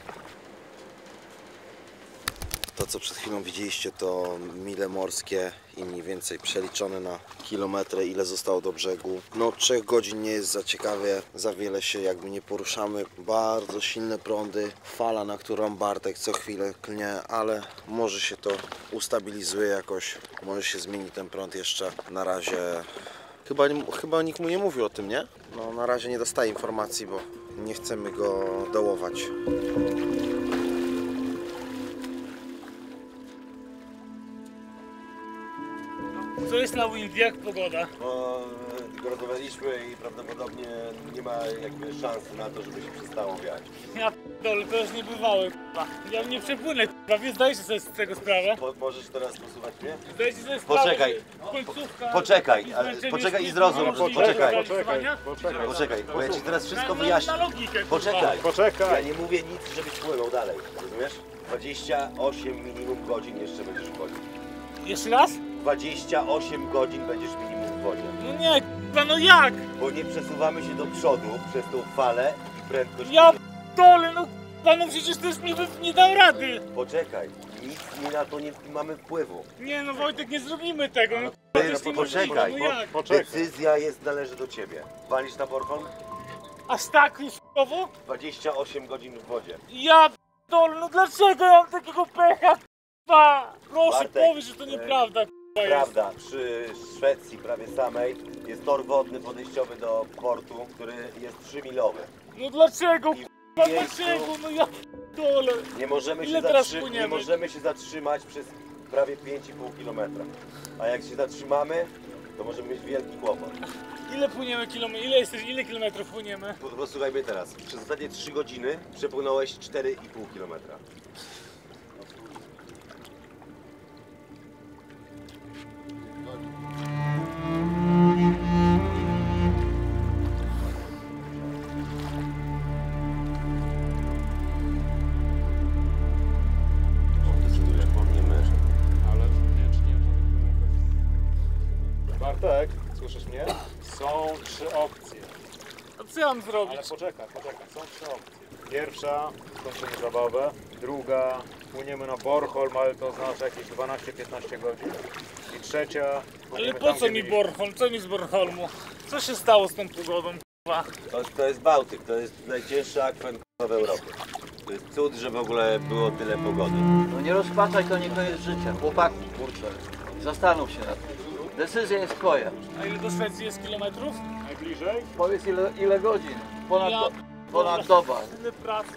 To co przed chwilą widzieliście to mile morskie i mniej więcej przeliczone na kilometry ile zostało do brzegu. No trzech godzin nie jest za ciekawie, za wiele się jakby nie poruszamy. Bardzo silne prądy, fala na którą Bartek co chwilę klnie, ale może się to ustabilizuje jakoś, może się zmieni ten prąd jeszcze. Na razie chyba, chyba nikt mu nie mówił o tym, nie? No na razie nie dostaje informacji, bo nie chcemy go dołować. Co jest na Windy? Jak pogoda? No, tylko rozmawialiśmy i prawdopodobnie nie ma jakby szansy na to, żeby się przestało wiać. Ja p***dolę, to już niebywałe, k***a. Ja nie przepłynę, k***a, więc zdajecie sobie z tego sprawę? Po, możesz teraz posłuchać mnie? Zdajecie sobie sprawę, Poczekaj, że końcówka... poczekaj, ale poczekaj i zrozum, poczekaj, Poczekaj, poczekaj. poczekaj, bo ja ci teraz wszystko Na- na- wyjaśnię. na logikę, kurwa. Poczekaj, Poczekaj. ja nie mówię nic, żebyś płynął dalej, rozumiesz? dwadzieścia osiem minimum godzin jeszcze będziesz w wodzie. Jeszcze raz? dwadzieścia osiem godzin będziesz minimum w wodzie. No nie, k***a, no jak? Bo nie przesuwamy się do przodu przez tą falę i prędkość. Ja p***dolę, no k***a, no przecież też nie, nie dam rady. Poczekaj, nic nie na to nie mamy wpływu. Nie no Wojtek, nie zrobimy tego, no k***a, to Ty, jest no, niemożliwe, poczekaj, no jak? Poczekaj. decyzja jest, należy do ciebie. Walisz na Bornholm? Aż tak już k***owo? dwadzieścia osiem godzin w wodzie. Ja p***dolę, no dlaczego ja mam takiego pecha, k***a? Proszę, Bartek, powiedz, że to nieprawda, k***a jest. Prawda, przy Szwecji prawie samej jest tor wodny podejściowy do portu, który jest trzymilowy. No dlaczego, I w k***a, miejscu dlaczego, no ja p***dolę. nie możemy, się Ile teraz zatrzy- nie płyniemy? możemy się zatrzymać przez prawie pięć i pół kilometra. A jak się zatrzymamy, to możemy mieć wielki kłopot. Ile płyniemy kilometrów, ile jesteś, ile kilometrów płyniemy? Po- Posłuchaj mnie teraz. Przez ostatnie trzy godziny przepłynąłeś cztery i pół kilometra. Decydujesz, nie my. Ale nie, czy nie Bartek, słyszysz mnie? Są trzy opcje. A co ja mam zrobić? Ale poczekaj, poczekaj, są trzy opcje. Pierwsza, skończymy zabawę. Druga, płyniemy na Bornholm, ale to oznacza jakieś dwanaście piętnaście godzin. I trzecia, Ale płyniemy po tam, co gdzie mi mieliśmy. Bornholm? Co mi z Bornholmu? Co się stało z tą pogodą, k***a? To, to jest Bałtyk, to jest najcięższy akwen k***a, w Europie. To jest cud, że w ogóle było tyle pogody. No nie rozpaczaj, to nie koniec życia. Chłopaku, kurczę. Zastanów się nad tym. Decyzja jest twoja. A ile do Szwecji jest kilometrów? Najbliżej? Powiedz ile, ile godzin? Ponad, Ja do, ponad doba. Tyle pracy.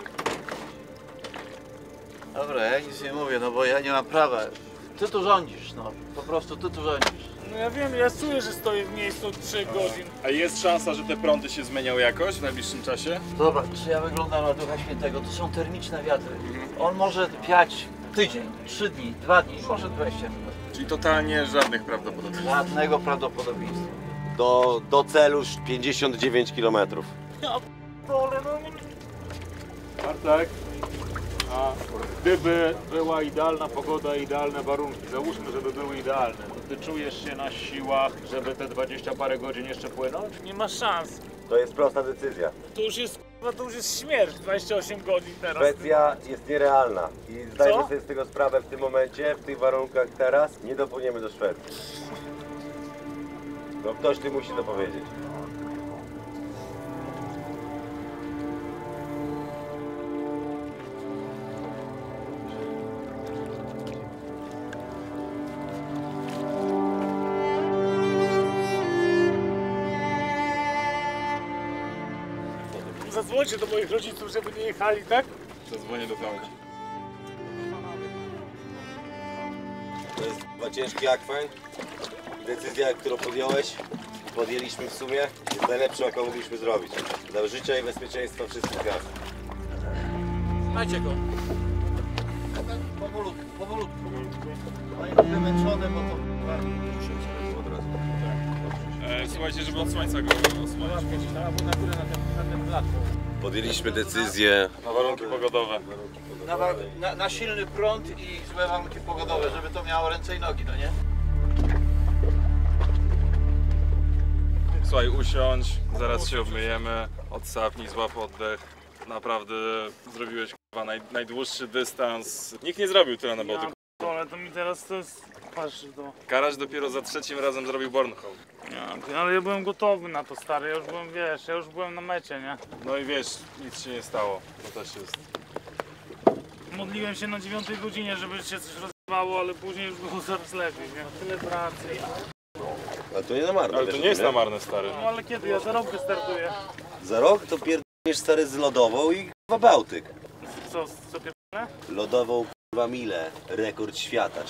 Dobra, ja nic nie mówię, no bo ja nie mam prawa. Ty tu rządzisz, no. Po prostu ty tu rządzisz. No ja wiem, ja czuję, że stoję w miejscu od trzech godzin. A jest szansa, że te prądy się zmienią jakoś w najbliższym czasie? Zobacz, czy ja wyglądam na Ducha Świętego? To są termiczne wiatry. On może piać tydzień, trzy dni, dwa dni, może dwadzieścia minut. Czyli totalnie żadnych prawdopodobieństw. Żadnego prawdopodobieństwa. Do, do celu pięćdziesiąt dziewięć kilometrów. Ja p***dolę, no nie... Bartek, a gdyby była idealna pogoda, idealne warunki, załóżmy, żeby były idealne, to ty czujesz się na siłach, żeby te dwadzieścia parę godzin jeszcze płynąć? Nie ma szans. To jest prosta decyzja. To już jest, k***a, to już jest śmierć, dwadzieścia osiem godzin teraz. Szwecja jest nierealna i zdajmy Co? sobie z tego sprawę w tym momencie, w tych warunkach teraz, nie dopłyniemy do Szwecji. No ktoś ty musi to powiedzieć. Zadzwońcie do moich rodziców, żeby nie jechali, tak? Zadzwonię do Tomka. To jest chyba ciężki akwen. Decyzja, którą podjąłeś, podjęliśmy w sumie, jest najlepsza, jaką mogliśmy zrobić. Dla życia i bezpieczeństwa wszystkich nas. Macie go. Powolutku, powolutku. No i wymęczone, bo to... Od razu. E, słuchajcie, żeby od słońca go osłonić. Albo na górę, na ten, na ten blat. Podjęliśmy decyzję. Na warunki pogodowe. Na, wa- na, na silny prąd i złe warunki pogodowe, żeby to miało ręce i nogi, no nie? Słuchaj, usiądź, zaraz się obmyjemy, odsapnij, złap oddech. Naprawdę zrobiłeś k***a, naj, najdłuższy dystans. Nikt nie zrobił tyle na Bałtyku. Ale to mi teraz to jest... Patrz to. Karaś dopiero za trzecim razem zrobił Bornholm. Ja, ale ja byłem gotowy na to, stary, ja już byłem, wiesz, ja już byłem na mecie, nie? No i wiesz, nic się nie stało. To też jest. Modliłem się na dziewiątej godzinie, żeby się coś rozwało, ale później już było coraz lepiej, nie? Tyle pracy. Ale to nie na marne. Ale to wiesz nie o jest tym, na marne, stary. No ale kiedy? Ja za rok wystartuję. Za rok to pierdolisz stary z lodową i k***a Bałtyk. Co, co pierdolę? Lodową k***a milę, rekord świata, czy tam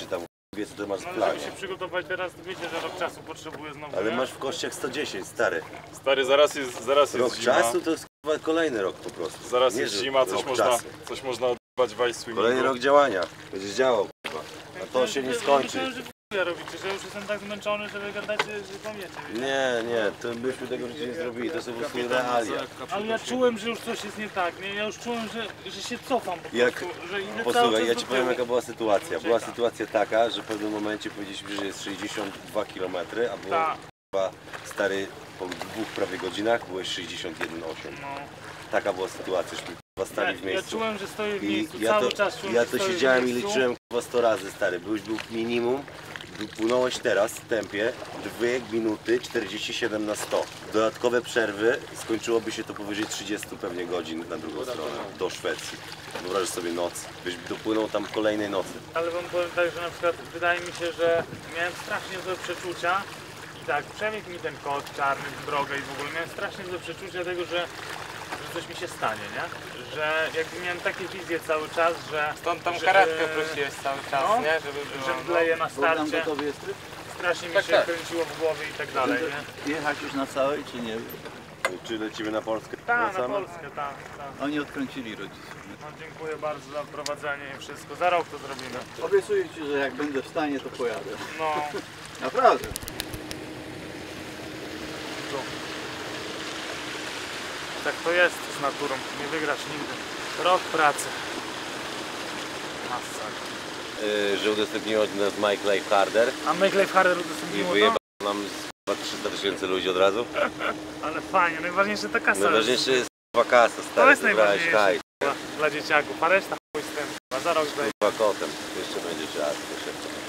wie co ty masz w No, planie. żeby się przygotować teraz, to wiecie, że rok czasu potrzebuję znowu, Ale nie? masz w kościach sto dziesięć, stary. Stary, zaraz jest, zaraz jest Rok zima. czasu to jest chyba kolejny rok po prostu. Zaraz Nie, jest że zima, coś rok można, czasu. coś można odbywać w ice swimmingu. Kolejny rok działania. Będziesz działał, kurwa. A to się nie skończy. Myślałem, że f***a robicie, że już jestem tak zmęczony, że wy gadacie, że to wiecie. Nie, nie, to byśmy tego życia nie zrobili, to są po prostu realia. Ale ja czułem, że już coś jest nie tak, nie? Ja już czułem, że, że się cofam po Jak, prostu, że idę cały posłuchaj, czas ja do ci powiem tyłu. jaka była sytuacja. Była sytuacja taka, że w pewnym momencie powiedzieliśmy, że jest sześćdziesiąt dwa kilometry, a było Tak. chyba stary po dwóch prawie godzinach byłeś sześćdziesiąt jeden przecinek osiem. No. Taka była sytuacja, żeśmy chyba stali w Ja, ja miejscu. czułem, że stoję w I miejscu, ja cały to, czas czułem, ja że to stoję w siedziałem i miejscu. liczyłem chyba sto razy, stary. Byłeś był minimum, płynąłeś teraz w tempie dwie minuty czterdzieści siedem na sto. Dodatkowe przerwy, skończyłoby się to powyżej trzydziestu pewnie godzin na drugą stronę, do Szwecji. Wyobraź sobie noc, byś dopłynął tam kolejnej nocy. Ale wam powiem tak, że na przykład wydaje mi się, że miałem strasznie złe przeczucia i tak, przebiegł mi ten kot czarny w drogę i w ogóle miałem strasznie złe przeczucia tego, że, że coś mi się stanie, nie? Że jakby miałem takie wizje cały czas, że... Stąd tą że, karetkę prosiłeś cały czas, no, nie? Żeby było, że wleję na Był tam starcie, gotowy jest tryb? strasznie mi Tak, się tak. kręciło w głowie i tak dalej, nie? Jechać już na całej, czy nie? Czy lecimy na Polskę? Tak, na Wracamy? Polskę, tak, tak. Oni odkręcili rodziców. No, dziękuję bardzo za prowadzenie i wszystko. Za rok to zrobimy. Obiecuję Ci, że jak będę w stanie, to pojadę. No, Naprawdę. tak to jest z naturą. Nie wygrasz nigdy. Rok pracy. Masakra. Yy, że udostępnił nas Mike Lifeharder A Make Life Harder i udostępniło to? wyjebał nam z trzysta tysięcy ludzi od razu. Ale fajnie, najważniejsze ta kasa. Najważniejsze jest k***wa kasa, To stary, jest zebrałeś najważniejsze hajs. dla, dla dzieciaków. A reszta chuj z tym. A za rok zdaje. K***wa kotem, jeszcze będzie czas. Jeszcze.